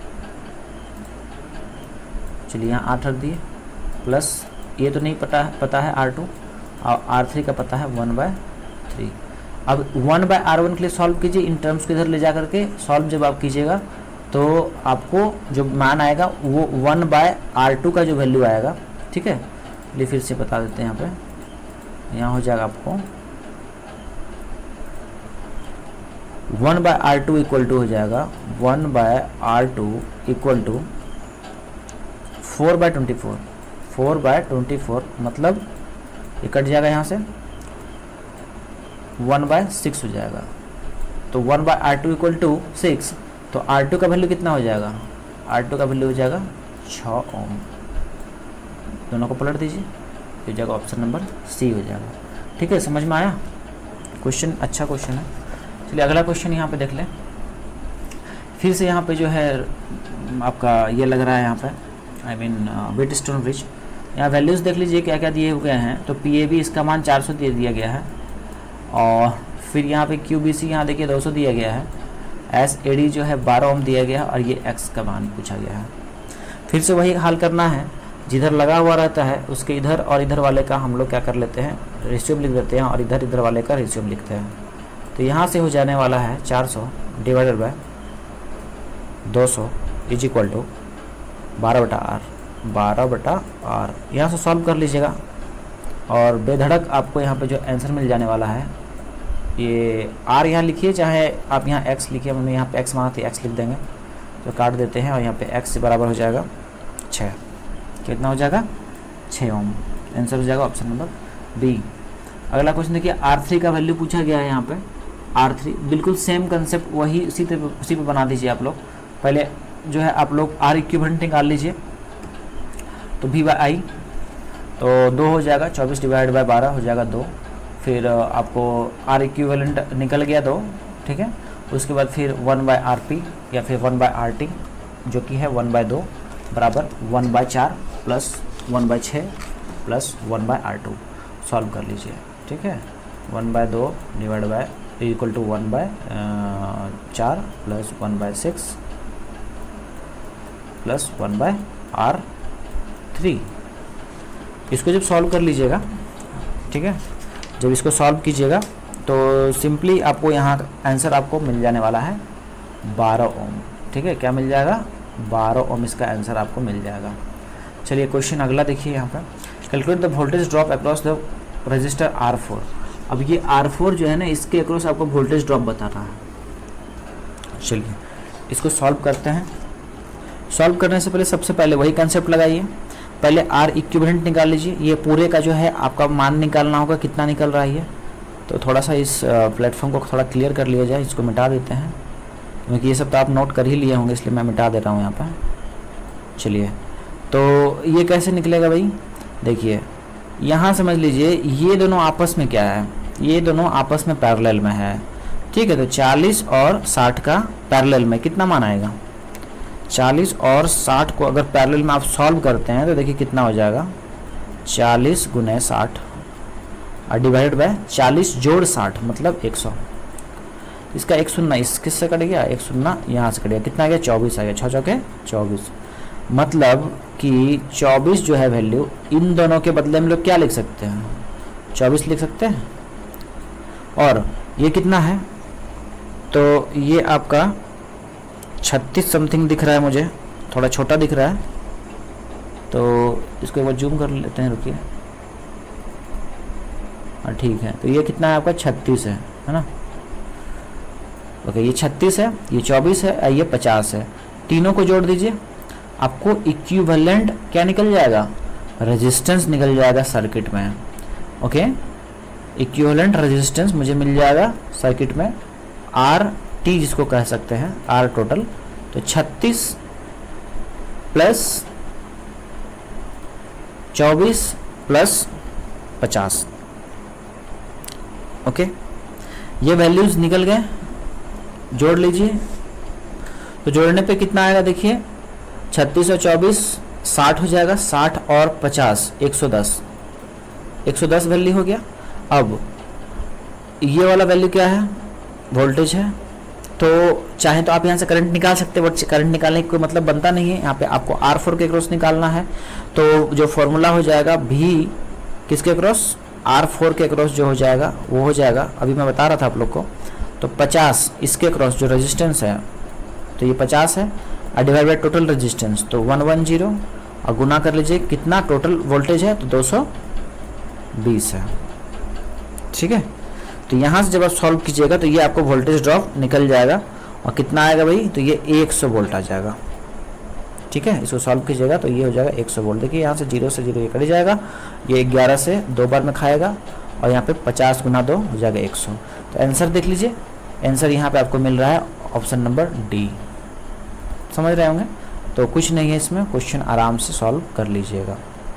S1: चलिए यहाँ आठ रख दिए, प्लस ये तो नहीं पता है पता है आर टू और आर थ्री का पता है वन बाय थ्री। अब वन बाय आर वन के लिए सॉल्व कीजिए, इन टर्म्स को इधर ले जा करके सॉल्व जब आप कीजिएगा तो आपको जो मान आएगा वो वन बाय आर टू का जो वैल्यू आएगा, ठीक है। चलिए फिर से बता देते हैं, यहाँ पे यहाँ हो जाएगा आपको one by R two equal to हो जाएगा one by R two equal to four by twenty four four by twenty four मतलब ये कट जाएगा यहाँ से, वन बाय सिक्स हो जाएगा। तो one by R two equal to six, तो आर टू का वैल्यू कितना हो जाएगा, आर टू का वैल्यू हो जाएगा छः ओम। दोनों को पलट दीजिए, हो जाएगा ऑप्शन नंबर सी हो जाएगा, ठीक है। समझ में आया क्वेश्चन, अच्छा क्वेश्चन है। चलिए अगला क्वेश्चन यहाँ पे देख लें। फिर से यहाँ पे जो है आपका ये लग रहा है यहाँ पे आई मीन व्हीटस्टोन ब्रिज। यहाँ वैल्यूज़ देख लीजिए क्या क्या दिए हुए हैं। तो पी ए बी इसका मान चार सौ दे दिया गया है और फिर यहाँ पे क्यू बी सी यहाँ देखिए दो सौ दिया गया है। एस ए डी जो है बारह ओम दिया गया है और ये एक्स का मान पूछा गया है। फिर से वही हाल करना है, जिधर लगा हुआ रहता है उसके इधर और इधर वाले का हम लोग क्या कर लेते हैं, रेशियो लिख देते हैं और इधर इधर वाले का रेशियो लिखते हैं। तो यहाँ से हो जाने वाला है चार सौ डिवाइडेड बाय दो सौ इज इक्वल टू बारह बटा आर, बारह बटा आर। यहाँ से सॉल्व कर लीजिएगा और बेधड़क आपको यहाँ पे जो आंसर मिल जाने वाला है, ये आर यहाँ लिखिए चाहे आप यहाँ एक्स लिखिए, हमने यहाँ पे एक्स माना थी एक्स लिख देंगे। तो काट देते हैं और यहाँ पे एक्स से बराबर हो जाएगा छः। कितना हो जाएगा, छः ओम। आंसर हो जाएगा ऑप्शन नंबर बी। अगला क्वेश्चन देखिए, आर थ्री का वैल्यू पूछा गया है। यहाँ पे आर थ्री बिल्कुल सेम कंसेप्ट वही उसी पे उसी पे बना दीजिए आप लोग। पहले जो है आप लोग आर इक्विवेलेंट निकाल लीजिए। तो वी बाई आई तो दो हो जाएगा, चौबीस डिवाइड बाय बारह हो जाएगा दो। फिर आपको आर इक्विवेलेंट निकल गया दो, ठीक है। उसके बाद फिर वन बाय आर पी या फिर वन बाय आर टी जो कि है वन बाय दो बराबर वन बाय चार प्लस वन बाय छः plus one by R two. Solve कर लीजिए, ठीक है। वन बाय दो divide by equal to one by चार plus one by six plus one by R three. इसको जब सॉल्व कर लीजिएगा, ठीक है, जब इसको सॉल्व कीजिएगा तो सिंपली आपको यहाँ आंसर आपको मिल जाने वाला है बारह ओम, ठीक है। क्या मिल जाएगा, बारह ओम इसका आंसर आपको मिल जाएगा। चलिए क्वेश्चन अगला देखिए यहाँ पर, calculate the voltage drop across the resistor R four. अब ये आर फोर जो है ना, इसके अक्रॉस आपको वोल्टेज ड्रॉप बताना है। चलिए इसको सॉल्व करते हैं। सॉल्व करने से पहले सबसे पहले वही कंसेप्ट लगाइए। पहले आर इक्विवेलेंट निकाल लीजिए। ये पूरे का जो है आपका मान निकालना होगा, कितना निकल रहा है ये। तो थोड़ा सा इस प्लेटफॉर्म को थोड़ा क्लियर कर लिया जाए। इसको मिटा देते हैं क्योंकि ये सब तो आप नोट कर ही लिए होंगे, इसलिए मैं मिटा दे रहा हूँ यहाँ पर। चलिए तो ये कैसे निकलेगा भाई, देखिए यहाँ समझ लीजिए ये दोनों आपस में क्या है, ये दोनों आपस में पैरेलल में है, ठीक है। तो चालीस और साठ का पैरेलल में कितना मान आएगा, चालीस और साठ को अगर पैरेलल में आप सॉल्व करते हैं तो देखिए कितना हो जाएगा, चालीस गुने साठ और डिवाइडेड बाय चालीस जोड़ साठ मतलब एक सौ। तो इसका एक शून्य इस किससे कट गया, एक शून्य यहाँ से कट गया, कितना आ गया चौबीस आ गया, छः चौके चौबीस। मतलब कि चौबीस जो है वैल्यू, इन दोनों के बदले हम लोग क्या लिख सकते हैं, चौबीस लिख सकते हैं। और ये कितना है, तो ये आपका छत्तीस समथिंग दिख रहा है मुझे, थोड़ा छोटा दिख रहा है, तो इसको एक बार जूम कर लेते हैं, रुकिए। हाँ ठीक है, तो ये कितना है आपका छत्तीस है, है ना। ओके, ये छत्तीस है, ये चौबीस है, ये पचास है। तीनों को जोड़ दीजिए, आपको इक्विवेलेंट क्या निकल जाएगा, रेजिस्टेंस निकल जाएगा सर्किट में। ओके, इक्विवेलेंट रेजिस्टेंस मुझे मिल जाएगा सर्किट में, आर टी जिसको कह सकते हैं, आर टोटल। तो छत्तीस प्लस चौबीस प्लस पचास। ओके, ये वैल्यूज निकल गए, जोड़ लीजिए। तो जोड़ने पे कितना आएगा देखिए, छत्तीस और चौबीस साठ हो जाएगा, साठ और पचास एक सौ दस, एक सौ दस वैल्यू हो गया। अब ये वाला वैल्यू क्या है, वोल्टेज है। तो चाहे तो आप यहाँ से करंट निकाल सकते हैं, बट करंट निकालने का कोई मतलब बनता नहीं है। यहाँ पे आपको आर फोर के क्रॉस निकालना है, तो जो फॉर्मूला हो जाएगा भी किसके क्रॉस, आर फोर के क्रॉस जो हो जाएगा वो हो जाएगा, अभी मैं बता रहा था आप लोग को। तो पचास इसके क्रॉस जो रेजिस्टेंस है, तो ये पचास है, और डिवाइड बाय टोटल रेजिस्टेंस, तो वन वन जीरो, और गुना कर लीजिए कितना टोटल वोल्टेज है, तो दो सौ बीस है। ठीक है, तो यहाँ से जब आप सॉल्व कीजिएगा तो ये आपको वोल्टेज ड्रॉप निकल जाएगा, और कितना आएगा भाई, तो ये सौ वोल्ट आ जाएगा। ठीक है, इसको सॉल्व कीजिएगा तो ये हो जाएगा सौ वोल्ट। देखिए यहाँ से जीरो से जीरो ये कट जाएगा, ये ग्यारह से दो बार में खाएगा, और यहाँ पे पचास गुना दो हो जाएगा सौ। तो आंसर देख लीजिए, आंसर यहाँ पे आपको मिल रहा है ऑप्शन नंबर डी। समझ रहे होंगे, तो कुछ नहीं है इसमें, क्वेश्चन आराम से सॉल्व कर लीजिएगा।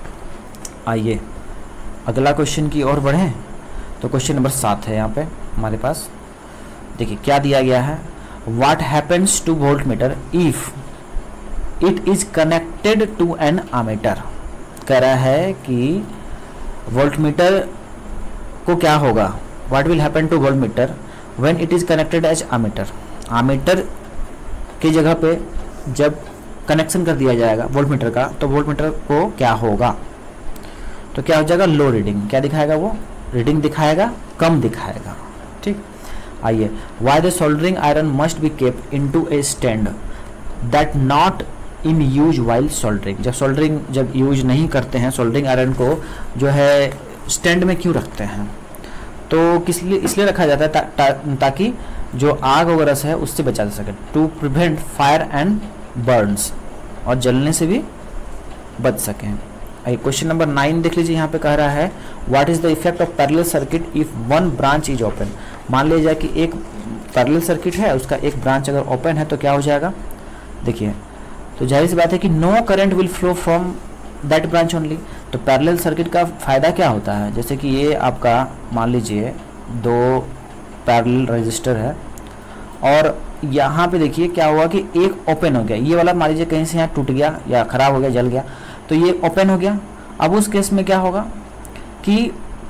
S1: आइए अगला क्वेश्चन की ओर बढ़ें। तो क्वेश्चन नंबर सात है यहाँ पे हमारे पास। देखिए क्या दिया गया है, what happens to volt meter if it is connected to an ammeter. कह रहा है कि वोल्ट मीटर को क्या होगा, what will happen to volt meter when it is connected as ammeter. Ammeter की जगह पे जब कनेक्शन कर दिया जाएगा वोल्ट मीटर का, तो वोल्ट मीटर को क्या होगा, तो क्या हो जाएगा, लो रीडिंग। क्या दिखाएगा, वो रीडिंग दिखाएगा, कम दिखाएगा। ठीक, आइए, why the soldering iron must be kept into a stand that not in use while soldering. जब सोल्डरिंग जब यूज नहीं करते हैं, सोल्डरिंग आयरन को जो है स्टैंड में क्यों रखते हैं, तो किस लिए इसलिए रखा जाता है ता, ता, ताकि जो आग वगैरह से है उससे बचा जा सके, to prevent fire and burns, और जलने से भी बच सकें। क्वेश्चन नंबर नाइन देख लीजिए, यहाँ पे कह रहा है what is the effect of parallel circuit if one branch is open. मान लीजिए कि एक पैरेलल सर्किट है, उसका एक ब्रांच अगर ओपन है तो क्या हो जाएगा, देखिए, तो जाहिर सी बात है कि no current will flow from that branch only. तो पैरेलल सर्किट का फायदा क्या होता है, जैसे कि ये आपका मान लीजिए दो पैरेलल रजिस्टर है, और यहाँ पे देखिए क्या हुआ कि एक ओपन हो गया, ये वाला मान लीजिए कहीं से यहाँ टूट गया या खराब हो गया, जल गया, तो ये ओपन हो गया। अब उस केस में क्या होगा कि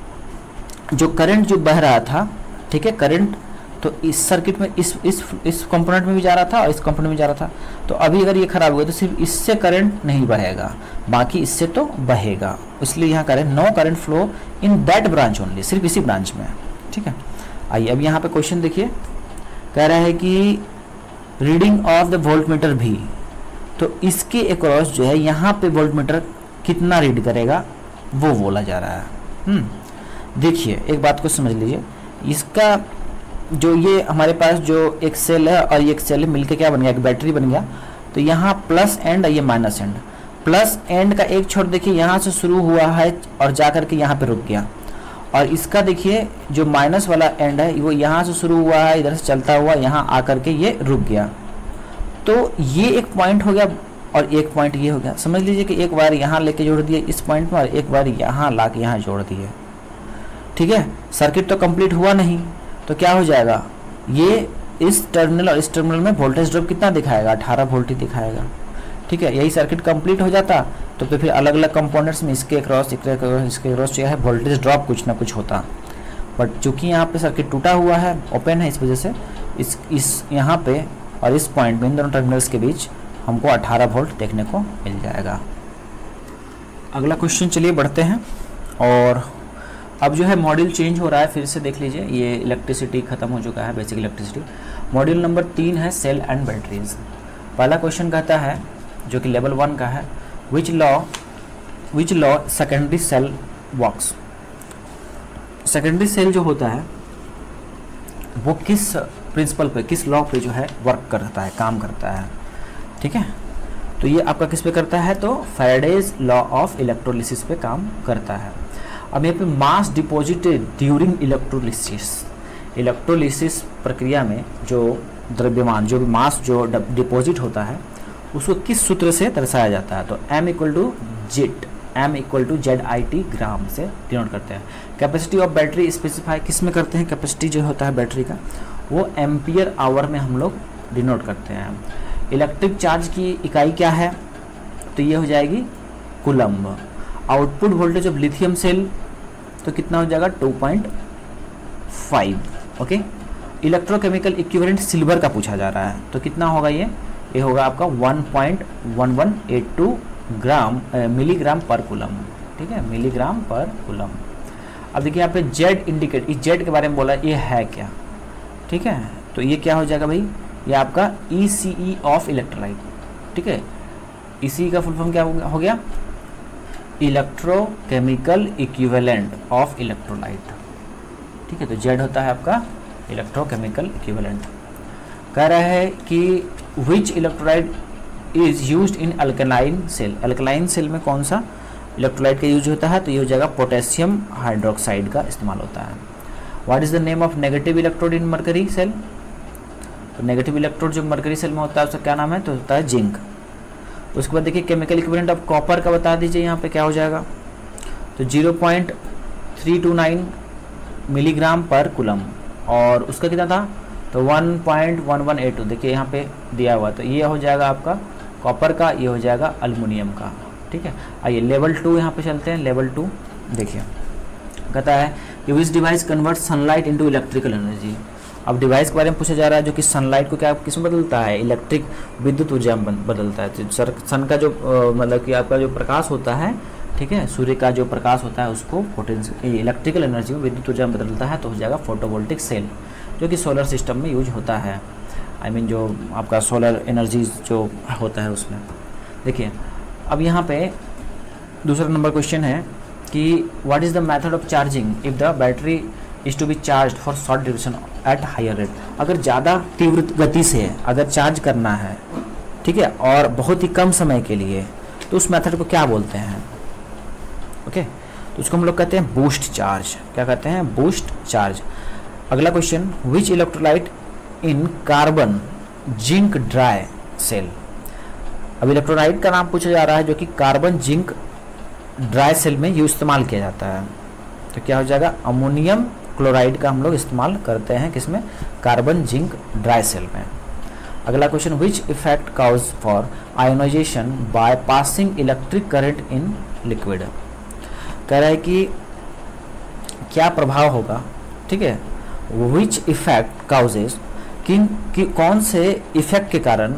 S1: जो करंट जो बह रहा था, ठीक है, करंट तो इस सर्किट में इस इस इस कंपोनेंट में भी जा रहा था और इस कंपोनेंट में जा रहा था। तो अभी अगर ये खराब हो गया तो सिर्फ इससे करंट नहीं बहेगा, बाकी इससे तो बहेगा, इसलिए यहाँ current no current flow in that branch only, सिर्फ इसी ब्रांच में। ठीक है, आइए अब यहाँ पे क्वेश्चन देखिए, कह रहा है कि reading of the volt meter भी, तो इसके अक्रॉस जो है यहाँ पे वोल्ट मीटर कितना रीड करेगा वो बोला जा रहा है। हम्म देखिए एक बात को समझ लीजिए, इसका जो ये हमारे पास जो एक सेल है और ये एक सेल है मिलके क्या बन गया, एक बैटरी बन गया। तो यहाँ प्लस एंड और ये माइनस एंड, प्लस एंड का एक छोर देखिए यहाँ से शुरू हुआ है और जा करके यहाँ पे रुक गया, और इसका देखिए जो माइनस वाला एंड है वो यहाँ से शुरू हुआ है, इधर से चलता हुआ यहाँ आकर के ये रुक गया। तो ये एक पॉइंट हो गया और एक पॉइंट ये हो गया। समझ लीजिए कि एक बार यहाँ लेके जोड़ दिए इस पॉइंट में और एक बार यहाँ ला के यहाँ जोड़ दिए। ठीक है, सर्किट तो कंप्लीट हुआ नहीं, तो क्या हो जाएगा, ये इस टर्मिनल और इस टर्मिनल में वोल्टेज ड्रॉप कितना दिखाएगा, अठारह वोल्ट ही दिखाएगा। ठीक है, यही सर्किट कंप्लीट हो जाता तो, तो फिर अलग अलग कंपोनेंट्स में इसके क्रॉस इसके क्रॉस इसके क्रॉस जो है वोल्टेज ड्रॉप कुछ ना कुछ होता। बट चूंकि यहाँ पे सर्किट टूटा हुआ है, ओपन है, इस वजह से इस इस यहाँ पे और इस पॉइंट में, इन दोनों टर्मिनल्स के बीच हमको अठारह वोल्ट देखने को मिल जाएगा। अगला क्वेश्चन चलिए बढ़ते हैं। और अब जो है मॉड्यूल चेंज हो रहा है, फिर से देख लीजिए, ये इलेक्ट्रिसिटी खत्म हो चुका है, बेसिक इलेक्ट्रिसिटी। मॉड्यूल नंबर तीन है सेल एंड बैटरीज। पहला क्वेश्चन कहता है जो कि लेवल वन का है, which law which law secondary cell works. Secondary cell जो होता है वो किस प्रिंसिपल पे, किस लॉ पे जो है वर्क करता है, काम करता है, ठीक है। तो ये आपका किस पे करता है, तो फैराडेज लॉ ऑफ इलेक्ट्रोलिसिस पे काम करता है। अब यहाँ पे mass deposited during electrolysis, electrolysis प्रक्रिया में जो द्रव्यमान, जो भी मास जो डिपॉजिट होता है उसको किस सूत्र से दर्शाया जाता है, तो m equal to Z m equal to Z I T gram से डिनोट करते हैं। कैपेसिटी ऑफ बैटरी स्पेसिफाई किस में करते हैं, कैपेसिटी जो होता है बैटरी का वो एम्पियर आवर में हम लोग डिनोट करते हैं। इलेक्ट्रिक चार्ज की इकाई क्या है, तो ये हो जाएगी coulomb. Output voltage of lithium cell तो कितना हो जाएगा, two point five. Okay, electrochemical equivalent silver का पूछा जा रहा है, तो कितना होगा ये ये होगा आपका one point one one eight two gram milligram पर कूलम, ठीक है, मिलीग्राम पर कूलम। अब देखिए यहाँ पे जेड इंडिकेट, इस जेड के बारे में बोला, ये है क्या, ठीक है, तो ये क्या हो जाएगा भाई, ये आपका ई सी ई ऑफ इलेक्ट्रोलाइट, ठीक है। इसी का फुल फॉर्म क्या हो गया, इलेक्ट्रोकेमिकल इक्विवेलेंट ऑफ इलेक्ट्रोलाइट, ठीक है। तो जेड होता है आपका इलेक्ट्रोकेमिकल इक्विवेलेंट। कह रहा है कि which electrolyte is used in alkaline cell, alkaline cell में कौन सा इलेक्ट्रोलाइट का यूज होता है, तो ये हो जाएगा पोटेशियम हाइड्रोक्साइड का इस्तेमाल होता है। What is the name of negative electrode in mercury cell, तो नेगेटिव इलेक्ट्रोड जो मरकरी सेल में होता है उसका क्या नाम है, तो होता है जिंक। उसके बाद देखिए केमिकल इक्विवेलेंट ऑफ कॉपर का बता दीजिए, यहाँ पे क्या हो जाएगा, तो zero point three two nine milligram पर कूलम, और उसका कितना था, तो one point one one eight two, देखिए यहाँ पे दिया हुआ, तो ये हो जाएगा आपका कॉपर का, ये हो जाएगा अल्युमिनियम का, ठीक है। आइए लेवल टू यहाँ पे चलते हैं। लेवल टू देखिए कहता है कि which device convert sunlight into electrical energy. अब डिवाइस के बारे में पूछा जा रहा है जो कि सनलाइट को क्या किस में बदलता है, इलेक्ट्रिक विद्युत ऊर्जा में बदलता है। तो सर सन का जो मतलब कि आपका जो प्रकाश होता है, ठीक है, सूर्य का जो प्रकाश होता है उसको पोटेंशियल इलेक्ट्रिकल एनर्जी में विद्युत ऊर्जा में बदलता है, तो हो जाएगा फोटोवोल्टिक सेल, जो कि सोलर सिस्टम में यूज होता है। आई I मीन mean, जो आपका सोलर एनर्जी जो होता है उसमें। देखिए अब यहाँ पे दूसरा नंबर क्वेश्चन है कि what is the method of charging if the battery is to be charge for short duration at higher rate. अगर ज़्यादा तीव्र गति से अगर चार्ज करना है, ठीक है, और बहुत ही कम समय के लिए, तो उस मेथड को क्या बोलते हैं, ओके okay? तो उसको हम लोग कहते हैं बूस्ट चार्ज। क्या कहते हैं, बूस्ट चार्ज। अगला question, which electrolyte in carbon zinc dry cell. अब इलेक्ट्रोलाइट का नाम पूछा जा रहा है जो कि कार्बन जिंक ड्राई सेल में यूज इस्तेमाल किया जाता है, तो क्या हो जाएगा, अमोनियम क्लोराइड का हम लोग इस्तेमाल करते हैं किसमें, कार्बन जिंक ड्राई सेल में। अगला question, which effect cause for ionization by passing electric current in liquid. कह रहा है कि क्या प्रभाव होगा, ठीक है, विच इफेक्ट काउजेज, किन कि कौन से इफेक्ट के कारण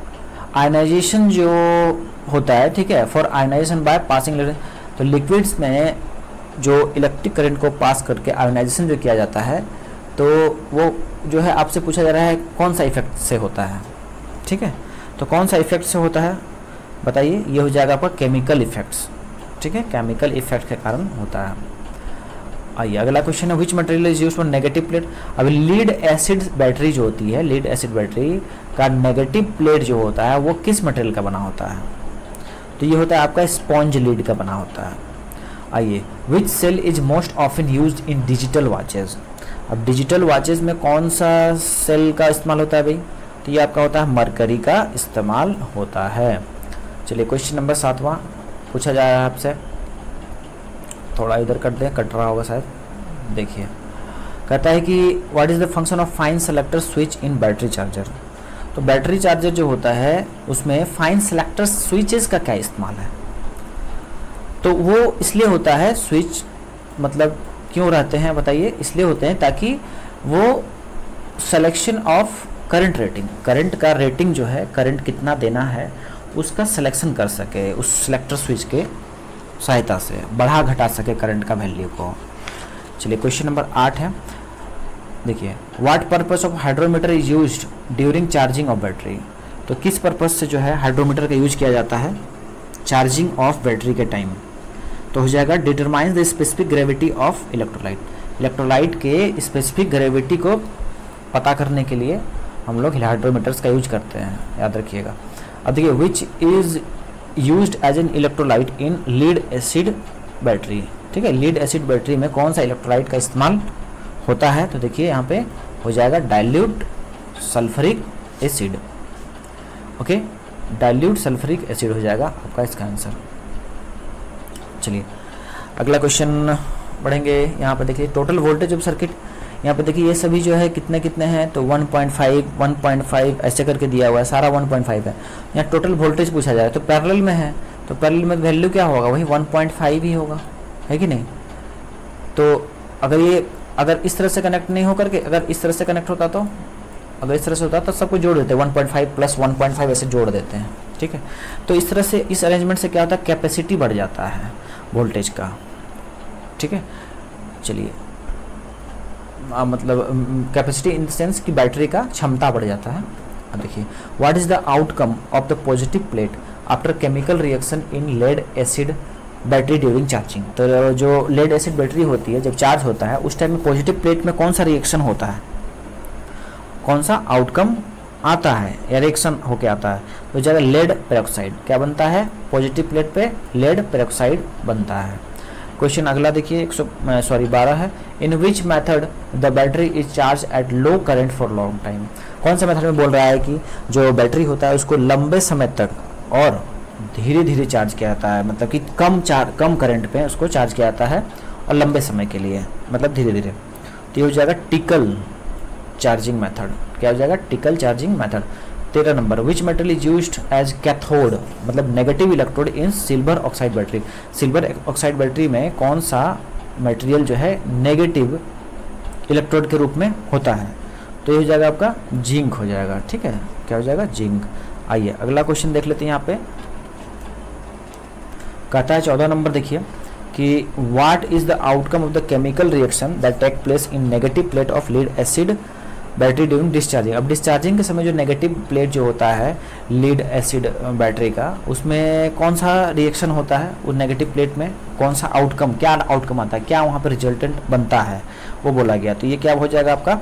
S1: आयनाइजेशन जो होता है, ठीक है, फॉर आयनाइजेशन बाय पासिंग, तो लिक्विड्स में जो इलेक्ट्रिक करंट को पास करके आयनाइजेशन जो किया जाता है, तो वो जो है आपसे पूछा जा रहा है कौन सा इफेक्ट से होता है, ठीक है, तो कौन सा इफेक्ट से होता है बताइए, ये हो जाएगा आपका केमिकल इफेक्ट्स, ठीक है, केमिकल इफेक्ट के कारण होता है। आइए अगला क्वेश्चन है, which material is use for negative plate. अभी लीड एसिड बैटरी जो होती है, लीड एसिड बैटरी का नेगेटिव प्लेट जो होता है वो किस मटेरियल का बना होता है, तो ये होता है आपका स्पॉन्ज लीड का बना होता है। आइए, which cell is most often used in digital watches. अब डिजिटल वॉचेज में कौन सा सेल का इस्तेमाल होता है भाई, तो ये आपका होता है मरकरी का इस्तेमाल होता है। चलिए क्वेश्चन नंबर सातवां पूछा जा रहा है आपसे, थोड़ा इधर कर दें, कट रहा होगा शायद, देखिए कहता है कि what is the function of fine selector switch in battery charger. तो बैटरी चार्जर जो होता है उसमें फाइन सेलेक्टर स्विचेस का क्या इस्तेमाल है, तो वो इसलिए होता है, स्विच मतलब क्यों रहते हैं बताइए, इसलिए होते हैं ताकि वो selection of current rating, current का रेटिंग जो है, करंट कितना देना है उसका सिलेक्शन कर सके, उस सिलेक्टर स्विच के सहायता से बढ़ा घटा सके करंट का वैल्यू को। चलिए क्वेश्चन नंबर आठ है, देखिए what purpose of hydrometer is used during charging of battery. तो किस पर्पस से जो है हाइड्रोमीटर का यूज किया जाता है चार्जिंग ऑफ बैटरी के टाइम। तो हो जाएगा determines the specific gravity of electrolyte, electrolyte के स्पेसिफिक ग्रेविटी को पता करने के लिए हम लोग हाइड्रोमीटर्स का यूज करते हैं, याद रखिएगा। अब देखिए which is used as an electrolyte in lead acid battery, ठीक है, लीड एसिड बैटरी में कौन सा इलेक्ट्रोलाइट का इस्तेमाल होता है। तो देखिए यहाँ पे हो जाएगा dilute sulphuric acid, okay, dilute sulphuric acid हो जाएगा आपका इसका आंसर। चलिए अगला क्वेश्चन पढ़ेंगे। यहाँ पे देखिए टोटल वोल्टेज ऑफ सर्किट, यहाँ पे देखिए ये सभी जो है कितने कितने हैं, तो one point five, one point five ऐसे करके दिया हुआ है, सारा वन पॉइंट फाइव है। यहाँ टोटल वोल्टेज पूछा जाए तो पैरेलल में है, तो पैरेलल में वैल्यू क्या होगा, वही वन पॉइंट फाइव ही होगा, है कि नहीं। तो अगर ये अगर इस तरह से कनेक्ट नहीं हो करके अगर इस तरह से कनेक्ट होता, तो अगर इस तरह से होता तो सबको जोड़ देते हैं, one point five plus one point five ऐसे जोड़ देते हैं, ठीक है। तो इस तरह से इस अरेंजमेंट से क्या होता है, कैपेसिटी बढ़ जाता है वोल्टेज का, ठीक है। चलिए आ, मतलब कैपेसिटी इन द सेंस कि बैटरी का क्षमता बढ़ जाता है। अब देखिए what is the outcome of the positive plate after chemical reaction in lead acid battery during charging. तो जो लेड एसिड बैटरी होती है जब चार्ज होता है उस टाइम में पॉजिटिव प्लेट में कौन सा रिएक्शन होता है, कौन सा आउटकम आता है या रिएक्शन होके आता है, तो जगह लेड पेरोक्साइड क्या बनता है, पॉजिटिव प्लेट पे लेड पेरोक्साइड बनता है। क्वेश्चन अगला देखिए एक सौ सॉरी बारह है, in which method the battery is charge at low current for long time. कौन सा मेथड में बोल रहा है कि जो बैटरी होता है उसको लंबे समय तक और धीरे धीरे चार्ज किया जाता है, मतलब कि कम चार्ज कम करंट पे उसको चार्ज किया जाता है और लंबे समय के लिए, मतलब धीरे धीरे। तो ये हो जाएगा टिकल चार्जिंग मेथड, क्या हो जाएगा, टिकल चार्जिंग मेथड। तेरह नंबर, which metal is used as cathode, मतलब negative electrode in silver oxide battery. Silver oxide battery में कौन सा मटेरियल जो है नेगेटिव इलेक्ट्रोड के रूप में होता है, तो ये हो जाएगा आपका जिंक हो जाएगा, ठीक है, क्या हो जाएगा, जिंक। आइए अगला क्वेश्चन देख लेते हैं। यहाँ पे कहता है चौदह नंबर देखिए कि what is the outcome of the chemical reaction that take place in negative plate of lead acid battery during discharging. अब डिस्चार्जिंग के समय जो नेगेटिव प्लेट जो होता है लीड एसिड बैटरी का, उसमें कौन सा रिएक्शन होता है, उस नेगेटिव प्लेट में कौन सा आउटकम, क्या आउटकम आता है, क्या वहाँ पर रिजल्टेंट बनता है वो बोला गया। तो ये क्या हो जाएगा आपका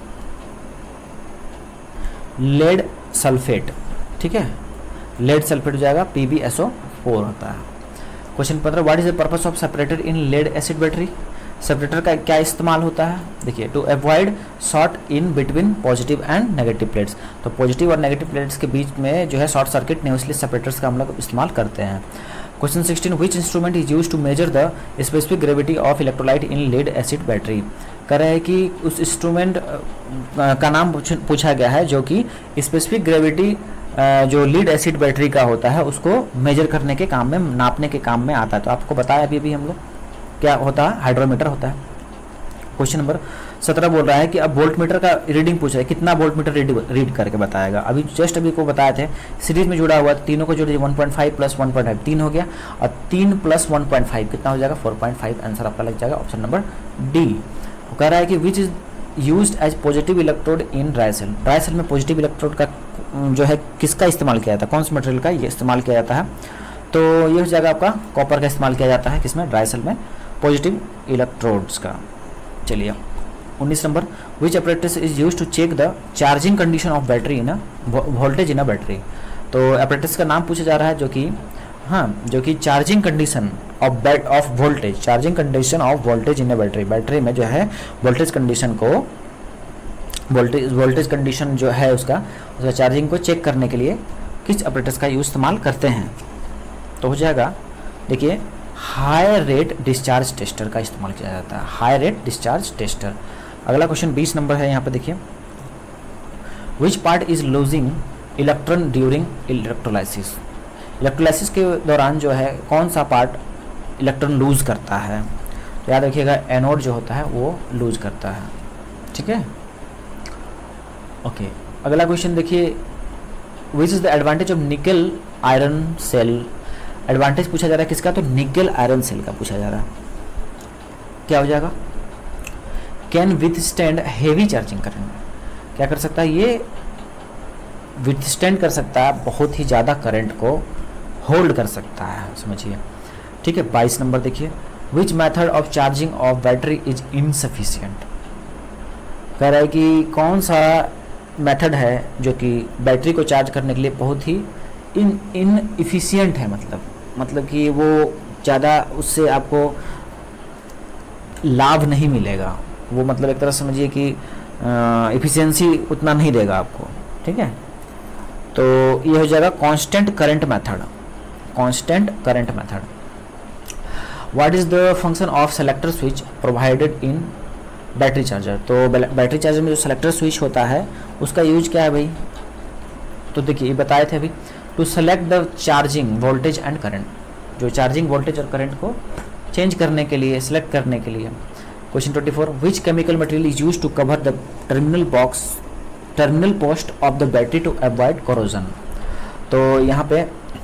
S1: लेड सल्फेट, ठीक है, लेड सल्फेट हो जाएगा, P B S O four होता है। क्वेश्चन पंद्रह, what is the purpose of separator in lead acid battery. Separator का क्या इस्तेमाल होता है, देखिए to avoid short in between positive and negative plates. तो पॉजिटिव और नेगेटिव प्लेट्स के बीच में जो है शॉर्ट सर्किट नहीं, इसलिए सेपरेटर्स का हम लोग इस्तेमाल करते हैं। Question sixteen, which instrument is use to measure the specific gravity of electrolyte in lead acid battery. कह रहे हैं कि उस इंस्ट्रूमेंट का नाम पूछा गया है जो कि स्पेसिफिक ग्रेविटी जो लीड एसिड बैटरी का होता है उसको मेजर करने के काम में, नापने के काम में आता है। तो आपको बताया अभी अभी हम लोग क्या होता है, हाइड्रोमीटर होता है। क्वेश्चन नंबर सत्रह बोल रहा है कि अब वोल्ट मीटर का रीडिंग पूछा है, कितना वोल्ट मीटर रीड रीड करके बताएगा। अभी जस्ट अभी को बताए थे सीरीज में जुड़ा हुआ, तीनों को जोड़िए, one point five plus one point five तीन हो गया, और तीन प्लस वन पॉइंट फाइव कितना हो जाएगा, फोर पॉइंट फाइव। आंसर आपका लग जाएगा ऑप्शन नंबर डी। वो कह रहा है कि which is used as positive electrode in dry cell. Dry cell में पॉजिटिव इलेक्ट्रोड का जो है किसका इस्तेमाल किया जाता है, कौन से मटेरियल का ये इस्तेमाल किया जाता है, तो ये हो जाएगा आपका कॉपर का इस्तेमाल किया जाता है किसमें, ड्राई सेल में, पॉजिटिव इलेक्ट्रोड्स का। चलिए उन्नीस नंबर, which apparatus is use to check the charging condition of battery in voltage in a battery. तो अपरेटस का नाम पूछा जा रहा है जो कि हाँ जो कि charging condition of bat of voltage, charging condition of voltage in a battery, battery में जो है वोल्टेज कंडीशन को वोल्टेज वोल्टेज कंडीशन जो है उसका उसका चार्जिंग को चेक करने के लिए किस अपरेटस का यूज इस्तेमाल करते हैं। तो हो जाएगा देखिए हाई रेट डिस्चार्ज टेस्टर का इस्तेमाल किया जाता है, हाई रेट डिस्चार्ज टेस्टर। अगला क्वेश्चन बीस नंबर है, यहाँ पे देखिए which part is losing electron during electrolysis. Electrolysis के दौरान जो है कौन सा पार्ट इलेक्ट्रॉन लूज करता है, तो याद रखिएगा एनोड जो होता है वो लूज करता है, ठीक है। ओके, अगला क्वेश्चन देखिए, which is the advantage of nickel iron cell. Advantage पूछा जा रहा है किसका, तो निकल आयरन सेल का पूछा जा रहा है। क्या हो जाएगा, can withstand heavy charging current, क्या कर सकता है ये, विथस्टैंड कर सकता है, बहुत ही ज़्यादा करंट को होल्ड कर सकता है, समझिए। ठीक है, बाईस नंबर देखिए, which method of charging of battery is insufficient. कह रहा है कि कौन सा मेथड है जो कि बैटरी को चार्ज करने के लिए बहुत ही इन इन इफिशियंट है, मतलब मतलब कि वो ज़्यादा उससे आपको लाभ नहीं मिलेगा, वो मतलब एक तरह समझिए कि इफिशियंसी उतना नहीं देगा आपको। ठीक है, तो ये हो जाएगा constant current method, constant current method. What is the function of selector switch provided in battery charger. तो बैटरी चार्जर में जो सेलेक्टर स्विच होता है उसका यूज क्या है भाई, तो देखिए ये बताए थे अभी, to select the charging voltage and current, जो चार्जिंग वोल्टेज और करंट को चेंज करने के लिए, सिलेक्ट करने के लिए। Question twenty four, which chemical material is use to cover the terminal box terminal post of the battery to avoid corrosion. तो यहाँ पे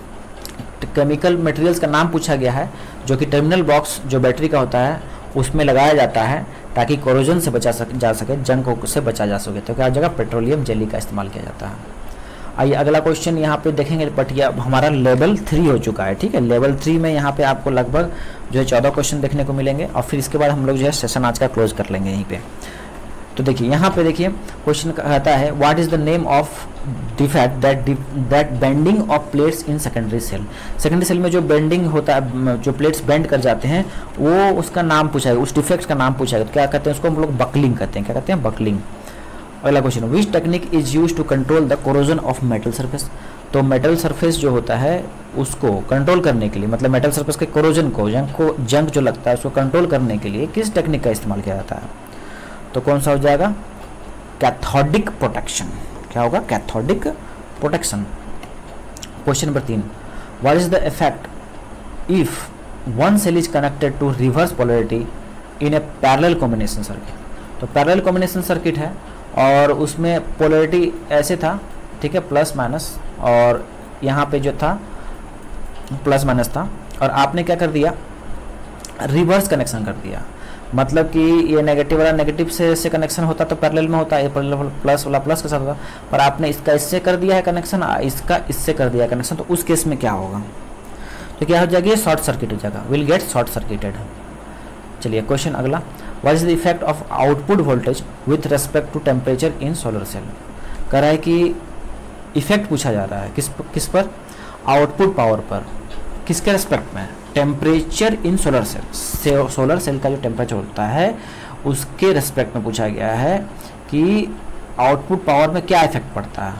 S1: केमिकल मटेरियल्स का नाम पूछा गया है जो कि टर्मिनल बॉक्स जो बैटरी का होता है उसमें लगाया जाता है ताकि कोरोजन से बचा सक जा सके, जंग से बचा जा सके। तो क्या जगह पेट्रोलियम जेली का इस्तेमाल किया जाता है। आइए अगला क्वेश्चन यहाँ पे देखेंगे, बट यह हमारा लेवल थ्री हो चुका है। ठीक है, लेवल थ्री में यहाँ पे आपको लगभग जो है चौदह क्वेश्चन देखने को मिलेंगे और फिर इसके बाद हम लोग जो है सेशन आज का क्लोज कर लेंगे यहीं पे। तो देखिए यहाँ पे देखिए क्वेश्चन कहता है, what is the name of defect that that bending of plates in secondary cell. Secondary cell में जो बेंडिंग होता है, जो प्लेट्स बेंड कर जाते हैं, वो उसका नाम पूछा है, उस डिफेक्ट का नाम पूछा है। तो क्या कहते हैं उसको, हम लोग बकलिंग कहते हैं। क्या कहते हैं, बकलिंग। अगला question, which technique is use to control the corrosion of metal surface. तो मेटल सरफेस जो होता है उसको कंट्रोल करने के लिए, मतलब मेटल सरफेस के कोरोजन को, जंग को जंग जो लगता है उसको कंट्रोल करने के लिए किस टेक्निक का इस्तेमाल किया जाता है। तो कौन सा हो जाएगा, कैथोडिक प्रोटेक्शन। क्या होगा, कैथोडिक प्रोटेक्शन। क्वेश्चन नंबर तीन, what is the effect if one cell is connected to reverse polarity in a parallel combination circuit. तो पैरेलल कॉम्बिनेशन सर्किट है और उसमें पोलैरिटी ऐसे था, ठीक है, प्लस माइनस, और यहाँ पे जो था प्लस माइनस था, और आपने क्या कर दिया, रिवर्स कनेक्शन कर दिया। मतलब कि ये नेगेटिव वाला नेगेटिव से से कनेक्शन होता तो पैरेलल में होता, ये प्लस वाला प्लस के साथ होता, पर आपने इसका इससे कर दिया है कनेक्शन, इसका इससे कर दिया कनेक्शन। तो उस केस में क्या होगा, तो क्या हो जाएगा, ये शॉर्ट सर्किट हो जाएगा, विल गेट शॉर्ट सर्किटेड। चलिए क्वेश्चन अगला, what is the effect of output voltage with respect to temperature in solar cell. कह रहा है कि इफेक्ट पूछा जा रहा है किस किस पर, आउटपुट पावर पर, किसके रेस्पेक्ट में, temperature in solar cell. Solar cell का जो टेम्परेचर होता है उसके रेस्पेक्ट में पूछा गया है कि आउटपुट पावर में क्या इफेक्ट पड़ता है।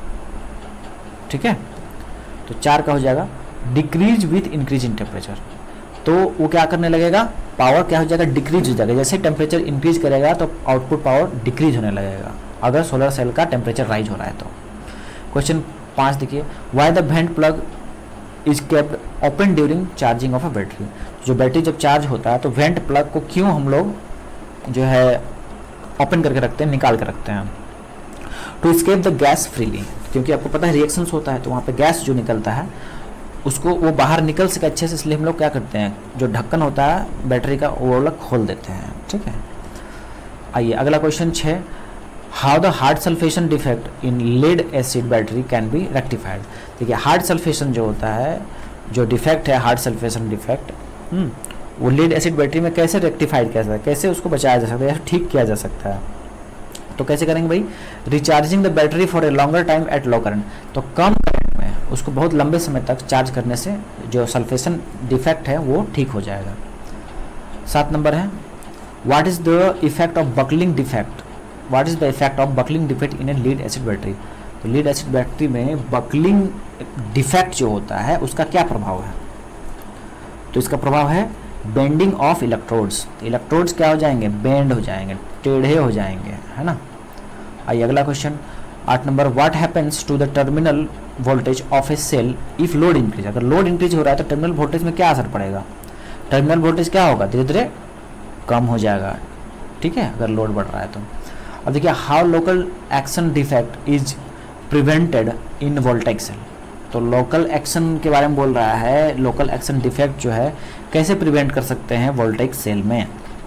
S1: ठीक है, तो चार का हो जाएगा, decrease with increase in temperature. तो वो क्या करने लगेगा, पावर क्या हो जाएगा, डिक्रीज हो जाएगा। जैसे टेम्परेचर इंक्रीज करेगा तो आउटपुट पावर डिक्रीज होने लगेगा अगर सोलर सेल का टेम्परेचर राइज हो रहा है तो। क्वेश्चन पाँच देखिए, why the vent plug is kept open during charging of a battery. जो बैटरी जब चार्ज होता है तो वेंट प्लग को क्यों हम लोग जो है ओपन करके रखते हैं, निकाल कर रखते हैं, to escape the gas freely. क्योंकि आपको पता है रिएक्शंस होता है तो वहाँ पे गैस जो निकलता है उसको वो बाहर निकल सके अच्छे से, इसलिए हम लोग क्या करते हैं, जो ढक्कन होता है बैटरी का वो लोग खोल देते हैं। ठीक है, आइए अगला क्वेश्चन छः, how the hard sulphation defect in lead acid battery can be rectified. देखिए हार्ड सल्फेशन जो होता है, जो डिफेक्ट है हार्ड सल्फेशन डिफेक्ट, वो लेड एसिड बैटरी में कैसे रेक्टिफाइड किया जाता है, कैसे उसको बचाया जा सकता है या ठीक किया जा सकता है। तो कैसे करेंगे भाई, recharging the battery for a longer time at low current. तो कम करंट में उसको बहुत लंबे समय तक चार्ज करने से जो सल्फेशन डिफेक्ट है वो ठीक हो जाएगा। सात नंबर है, what is the effect of buckling defect. What is the effect of buckling defect in a lead acid battery. तो लीड एसिड बैटरी में बकलिंग डिफेक्ट जो होता है उसका क्या प्रभाव है, तो इसका प्रभाव है बेंडिंग ऑफ इलेक्ट्रोड्स। इलेक्ट्रोड्स क्या हो जाएंगे, बेंड हो जाएंगे, टेढ़े हो जाएंगे, है ना। आइए अगला क्वेश्चन आठ नंबर, what happens to the terminal voltage of a cell if load increase. अगर लोड इंक्रीज हो रहा है तो टर्मिनल वोल्टेज में क्या असर पड़ेगा, टर्मिनल वोल्टेज क्या होगा, धीरे धीरे कम हो जाएगा। ठीक है, अगर लोड बढ़ रहा है तो। अब देखिए how local action defect is prevented in voltaic cell. तो लोकल एक्शन के बारे में बोल रहा है, लोकल एक्शन डिफेक्ट जो है कैसे प्रिवेंट कर सकते हैं वोल्टेक सेल में।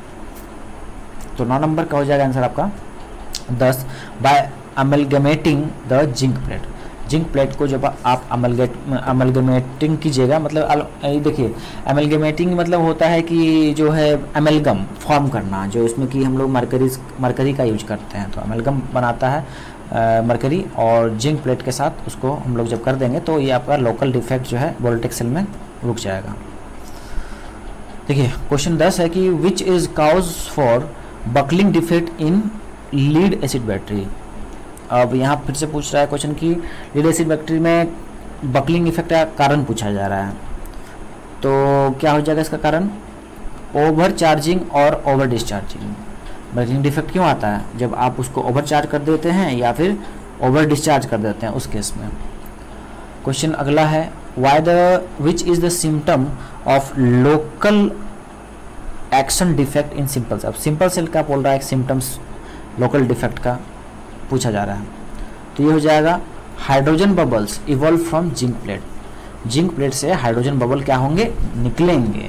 S1: तो नौ नंबर का हो जाएगा आंसर आपका दस, by amalgamating the zinc plate. Zinc plate को जब आप अमलगेट अमलगमेटिंग कीजिएगा, मतलब देखिए अमलगमेटिंग मतलब होता है कि जो है अमलगम फॉर्म करना, जो इसमें कि हम लोग मरकरी मरकरी का यूज करते हैं। तो अमलगम बनाता है मरकरी और जिंक प्लेट के साथ, उसको हम लोग जब कर देंगे तो ये आपका लोकल डिफेक्ट जो है वोल्टेक सेल में रुक जाएगा। देखिए क्वेश्चन दस है कि which is cause for buckling defect in lead acid battery. अब यहाँ फिर से पूछ रहा है क्वेश्चन की लीड एसिड बैटरी में बकलिंग इफेक्ट का कारण पूछा जा रहा है। तो क्या हो जाएगा इसका कारण? ओवर चार्जिंग और ओवर डिस्चार्जिंग। बकलिंग डिफेक्ट क्यों आता है? जब आप उसको ओवर चार्ज कर देते हैं या फिर ओवर डिस्चार्ज कर देते हैं, उस केस में। क्वेश्चन अगला है why the which is the symptom of local action defect in simple cell. अब सिंपल सेल का बोल रहा है सिम्टम्स लोकल डिफेक्ट का पूछा जा रहा है। तो ये हो जाएगा hydrogen bubbles evolve from zinc plate. Zinc plate से हाइड्रोजन बबल क्या होंगे? निकलेंगे।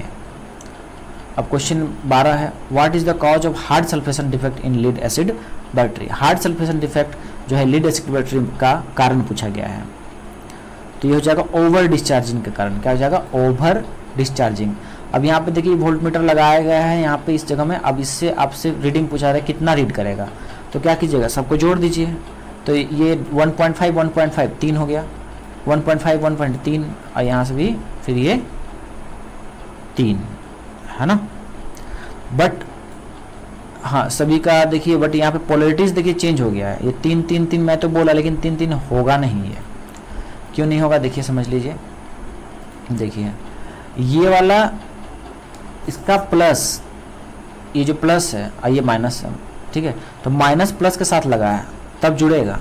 S1: अब क्वेश्चन बारह है what is the cause of hard sulphation defect in lead acid battery. Hard sulphation defect जो है लीड एसिड बैटरी का कारण पूछा गया है। तो ये हो जाएगा ओवर डिस्चार्जिंग के कारण। क्या हो जाएगा? Over discharging. अब यहाँ पे देखिए वोल्टमीटर लगाया गया है यहाँ पे इस जगह में। अब इससे आपसे रीडिंग पूछा रहा है कितना रीड करेगा, तो क्या कीजिएगा सबको जोड़ दीजिए। तो ये one point five one point five तीन हो गया, one point five one point तीन, और यहाँ से भी फिर ये तीन है ना। बट हाँ सभी का देखिए, बट यहाँ पे पोलरिटीज देखिए चेंज हो गया है। ये तीन तीन तीन मैं तो बोला, लेकिन तीन तीन होगा नहीं। ये क्यों नहीं होगा देखिए समझ लीजिए। देखिए ये वाला इसका प्लस, ये जो प्लस है और ये माइनस है, ठीक है। तो माइनस प्लस के साथ लगा है तब जुड़ेगा,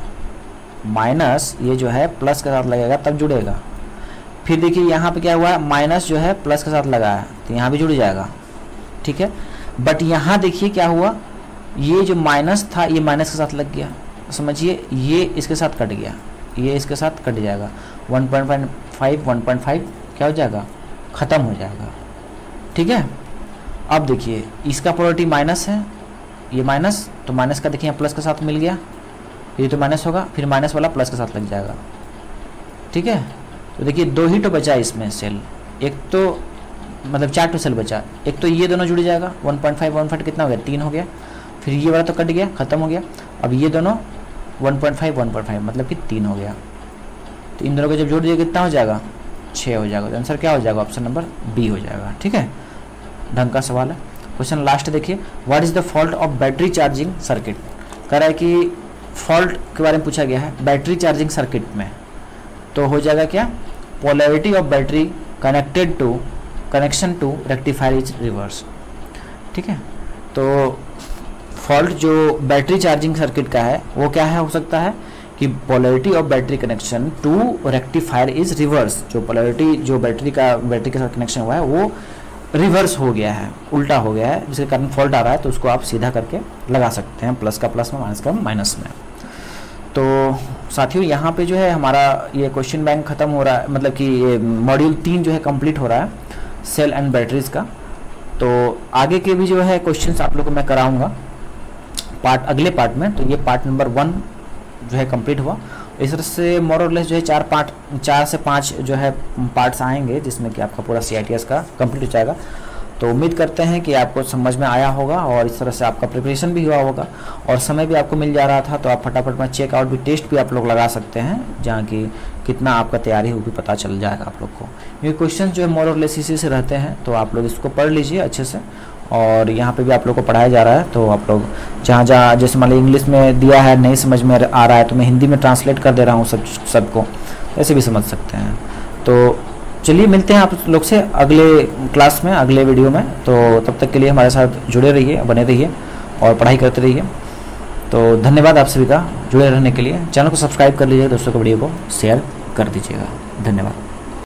S1: माइनस ये जो है प्लस के साथ लगेगा तब जुड़ेगा। फिर देखिए यहाँ पे क्या हुआ है, माइनस जो है प्लस के साथ लगा है तो यहाँ भी जुड़ जाएगा, ठीक है। बट यहाँ देखिए क्या हुआ, ये जो माइनस था ये माइनस के साथ लग गया, समझिए ये इसके साथ कट गया, ये इसके साथ कट जाएगा। One point five one point five क्या हो जाएगा? ख़त्म हो जाएगा, ठीक है। अब देखिए इसका पोलरिटी माइनस है, ये माइनस, तो माइनस का देखिए प्लस के साथ मिल गया, ये तो माइनस होगा, फिर माइनस वाला प्लस के साथ लग जाएगा, ठीक है। तो देखिए दो ही तो बचा इसमें सेल, एक तो मतलब चार तो सेल बचा, एक तो ये दोनों जुड़ जाएगा, one point five one point कितना हो गया? तीन हो गया। फिर ये वाला तो कट गया, ख़त्म हो गया। अब ये दोनों one point five one point five मतलब कि तीन हो गया। तो इन दोनों को जब जोड़ दिया कितना हो जाएगा? छः हो जाएगा। तो आंसर क्या हो जाएगा? ऑप्शन नंबर बी हो जाएगा, ठीक है। ढंग का सवाल है। क्वेश्चन लास्ट देखिए what is the fault of battery charging circuit. कह रहा है कि फॉल्ट के बारे में पूछा गया है बैटरी चार्जिंग सर्किट में। तो हो जाएगा क्या? Polarity of battery connected to connection to rectifier is reverse, ठीक है। तो फॉल्ट जो बैटरी चार्जिंग सर्किट का है वो क्या है, हो सकता है कि polarity of battery connection to rectifier is reverse. जो पोलैरिटी जो बैटरी का बैटरी के साथ कनेक्शन हुआ है वो रिवर्स हो गया है, उल्टा हो गया है, जिसके कारण फॉल्ट आ रहा है। तो उसको आप सीधा करके लगा सकते हैं, प्लस का प्लस में, माइनस का माइनस में। तो साथियों यहाँ पे जो है हमारा ये क्वेश्चन बैंक खत्म हो रहा है, मतलब कि ये मॉड्यूल तीन जो है कंप्लीट हो रहा है सेल एंड बैटरीज का। तो आगे के भी जो है क्वेश्चंस आप लोग को मैं कराऊंगा पार्ट अगले पार्ट में। तो ये पार्ट नंबर वन जो है कंप्लीट हुआ। इस तरह से मोर और लेस जो है चार पार्ट चार से पाँच जो है पार्ट्स आएंगे, जिसमें कि आपका पूरा सी आई टी एस का कंप्लीट हो जाएगा। तो उम्मीद करते हैं कि आपको समझ में आया होगा और इस तरह से आपका प्रिपरेशन भी हुआ होगा और समय भी आपको मिल जा रहा था। तो आप फटाफट में चेकआउट भी टेस्ट भी आप लोग लगा सकते हैं, जहाँ की कितना आपका तैयारी हो भी पता चल जाएगा आप लोग को। ये क्वेश्चन जो है मोर और लेस इसी से रहते हैं, तो आप लोग इसको पढ़ लीजिए अच्छे से। और यहाँ पे भी आप लोग को पढ़ाया जा रहा है, तो आप लोग जहाँ जहाँ जैसे मान लो इंग्लिश में दिया है नहीं समझ में आ रहा है तो मैं हिंदी में ट्रांसलेट कर दे रहा हूँ सब सबको, ऐसे भी समझ सकते हैं। तो चलिए मिलते हैं आप लोग से अगले क्लास में, अगले वीडियो में। तो तब तक के लिए हमारे साथ जुड़े रहिए, बने रहिए और पढ़ाई करते रहिए। तो धन्यवाद आप सभी का जुड़े रहने के लिए। चैनल को सब्सक्राइब कर लीजिएगा, दोस्तों को वीडियो को शेयर कर दीजिएगा। धन्यवाद।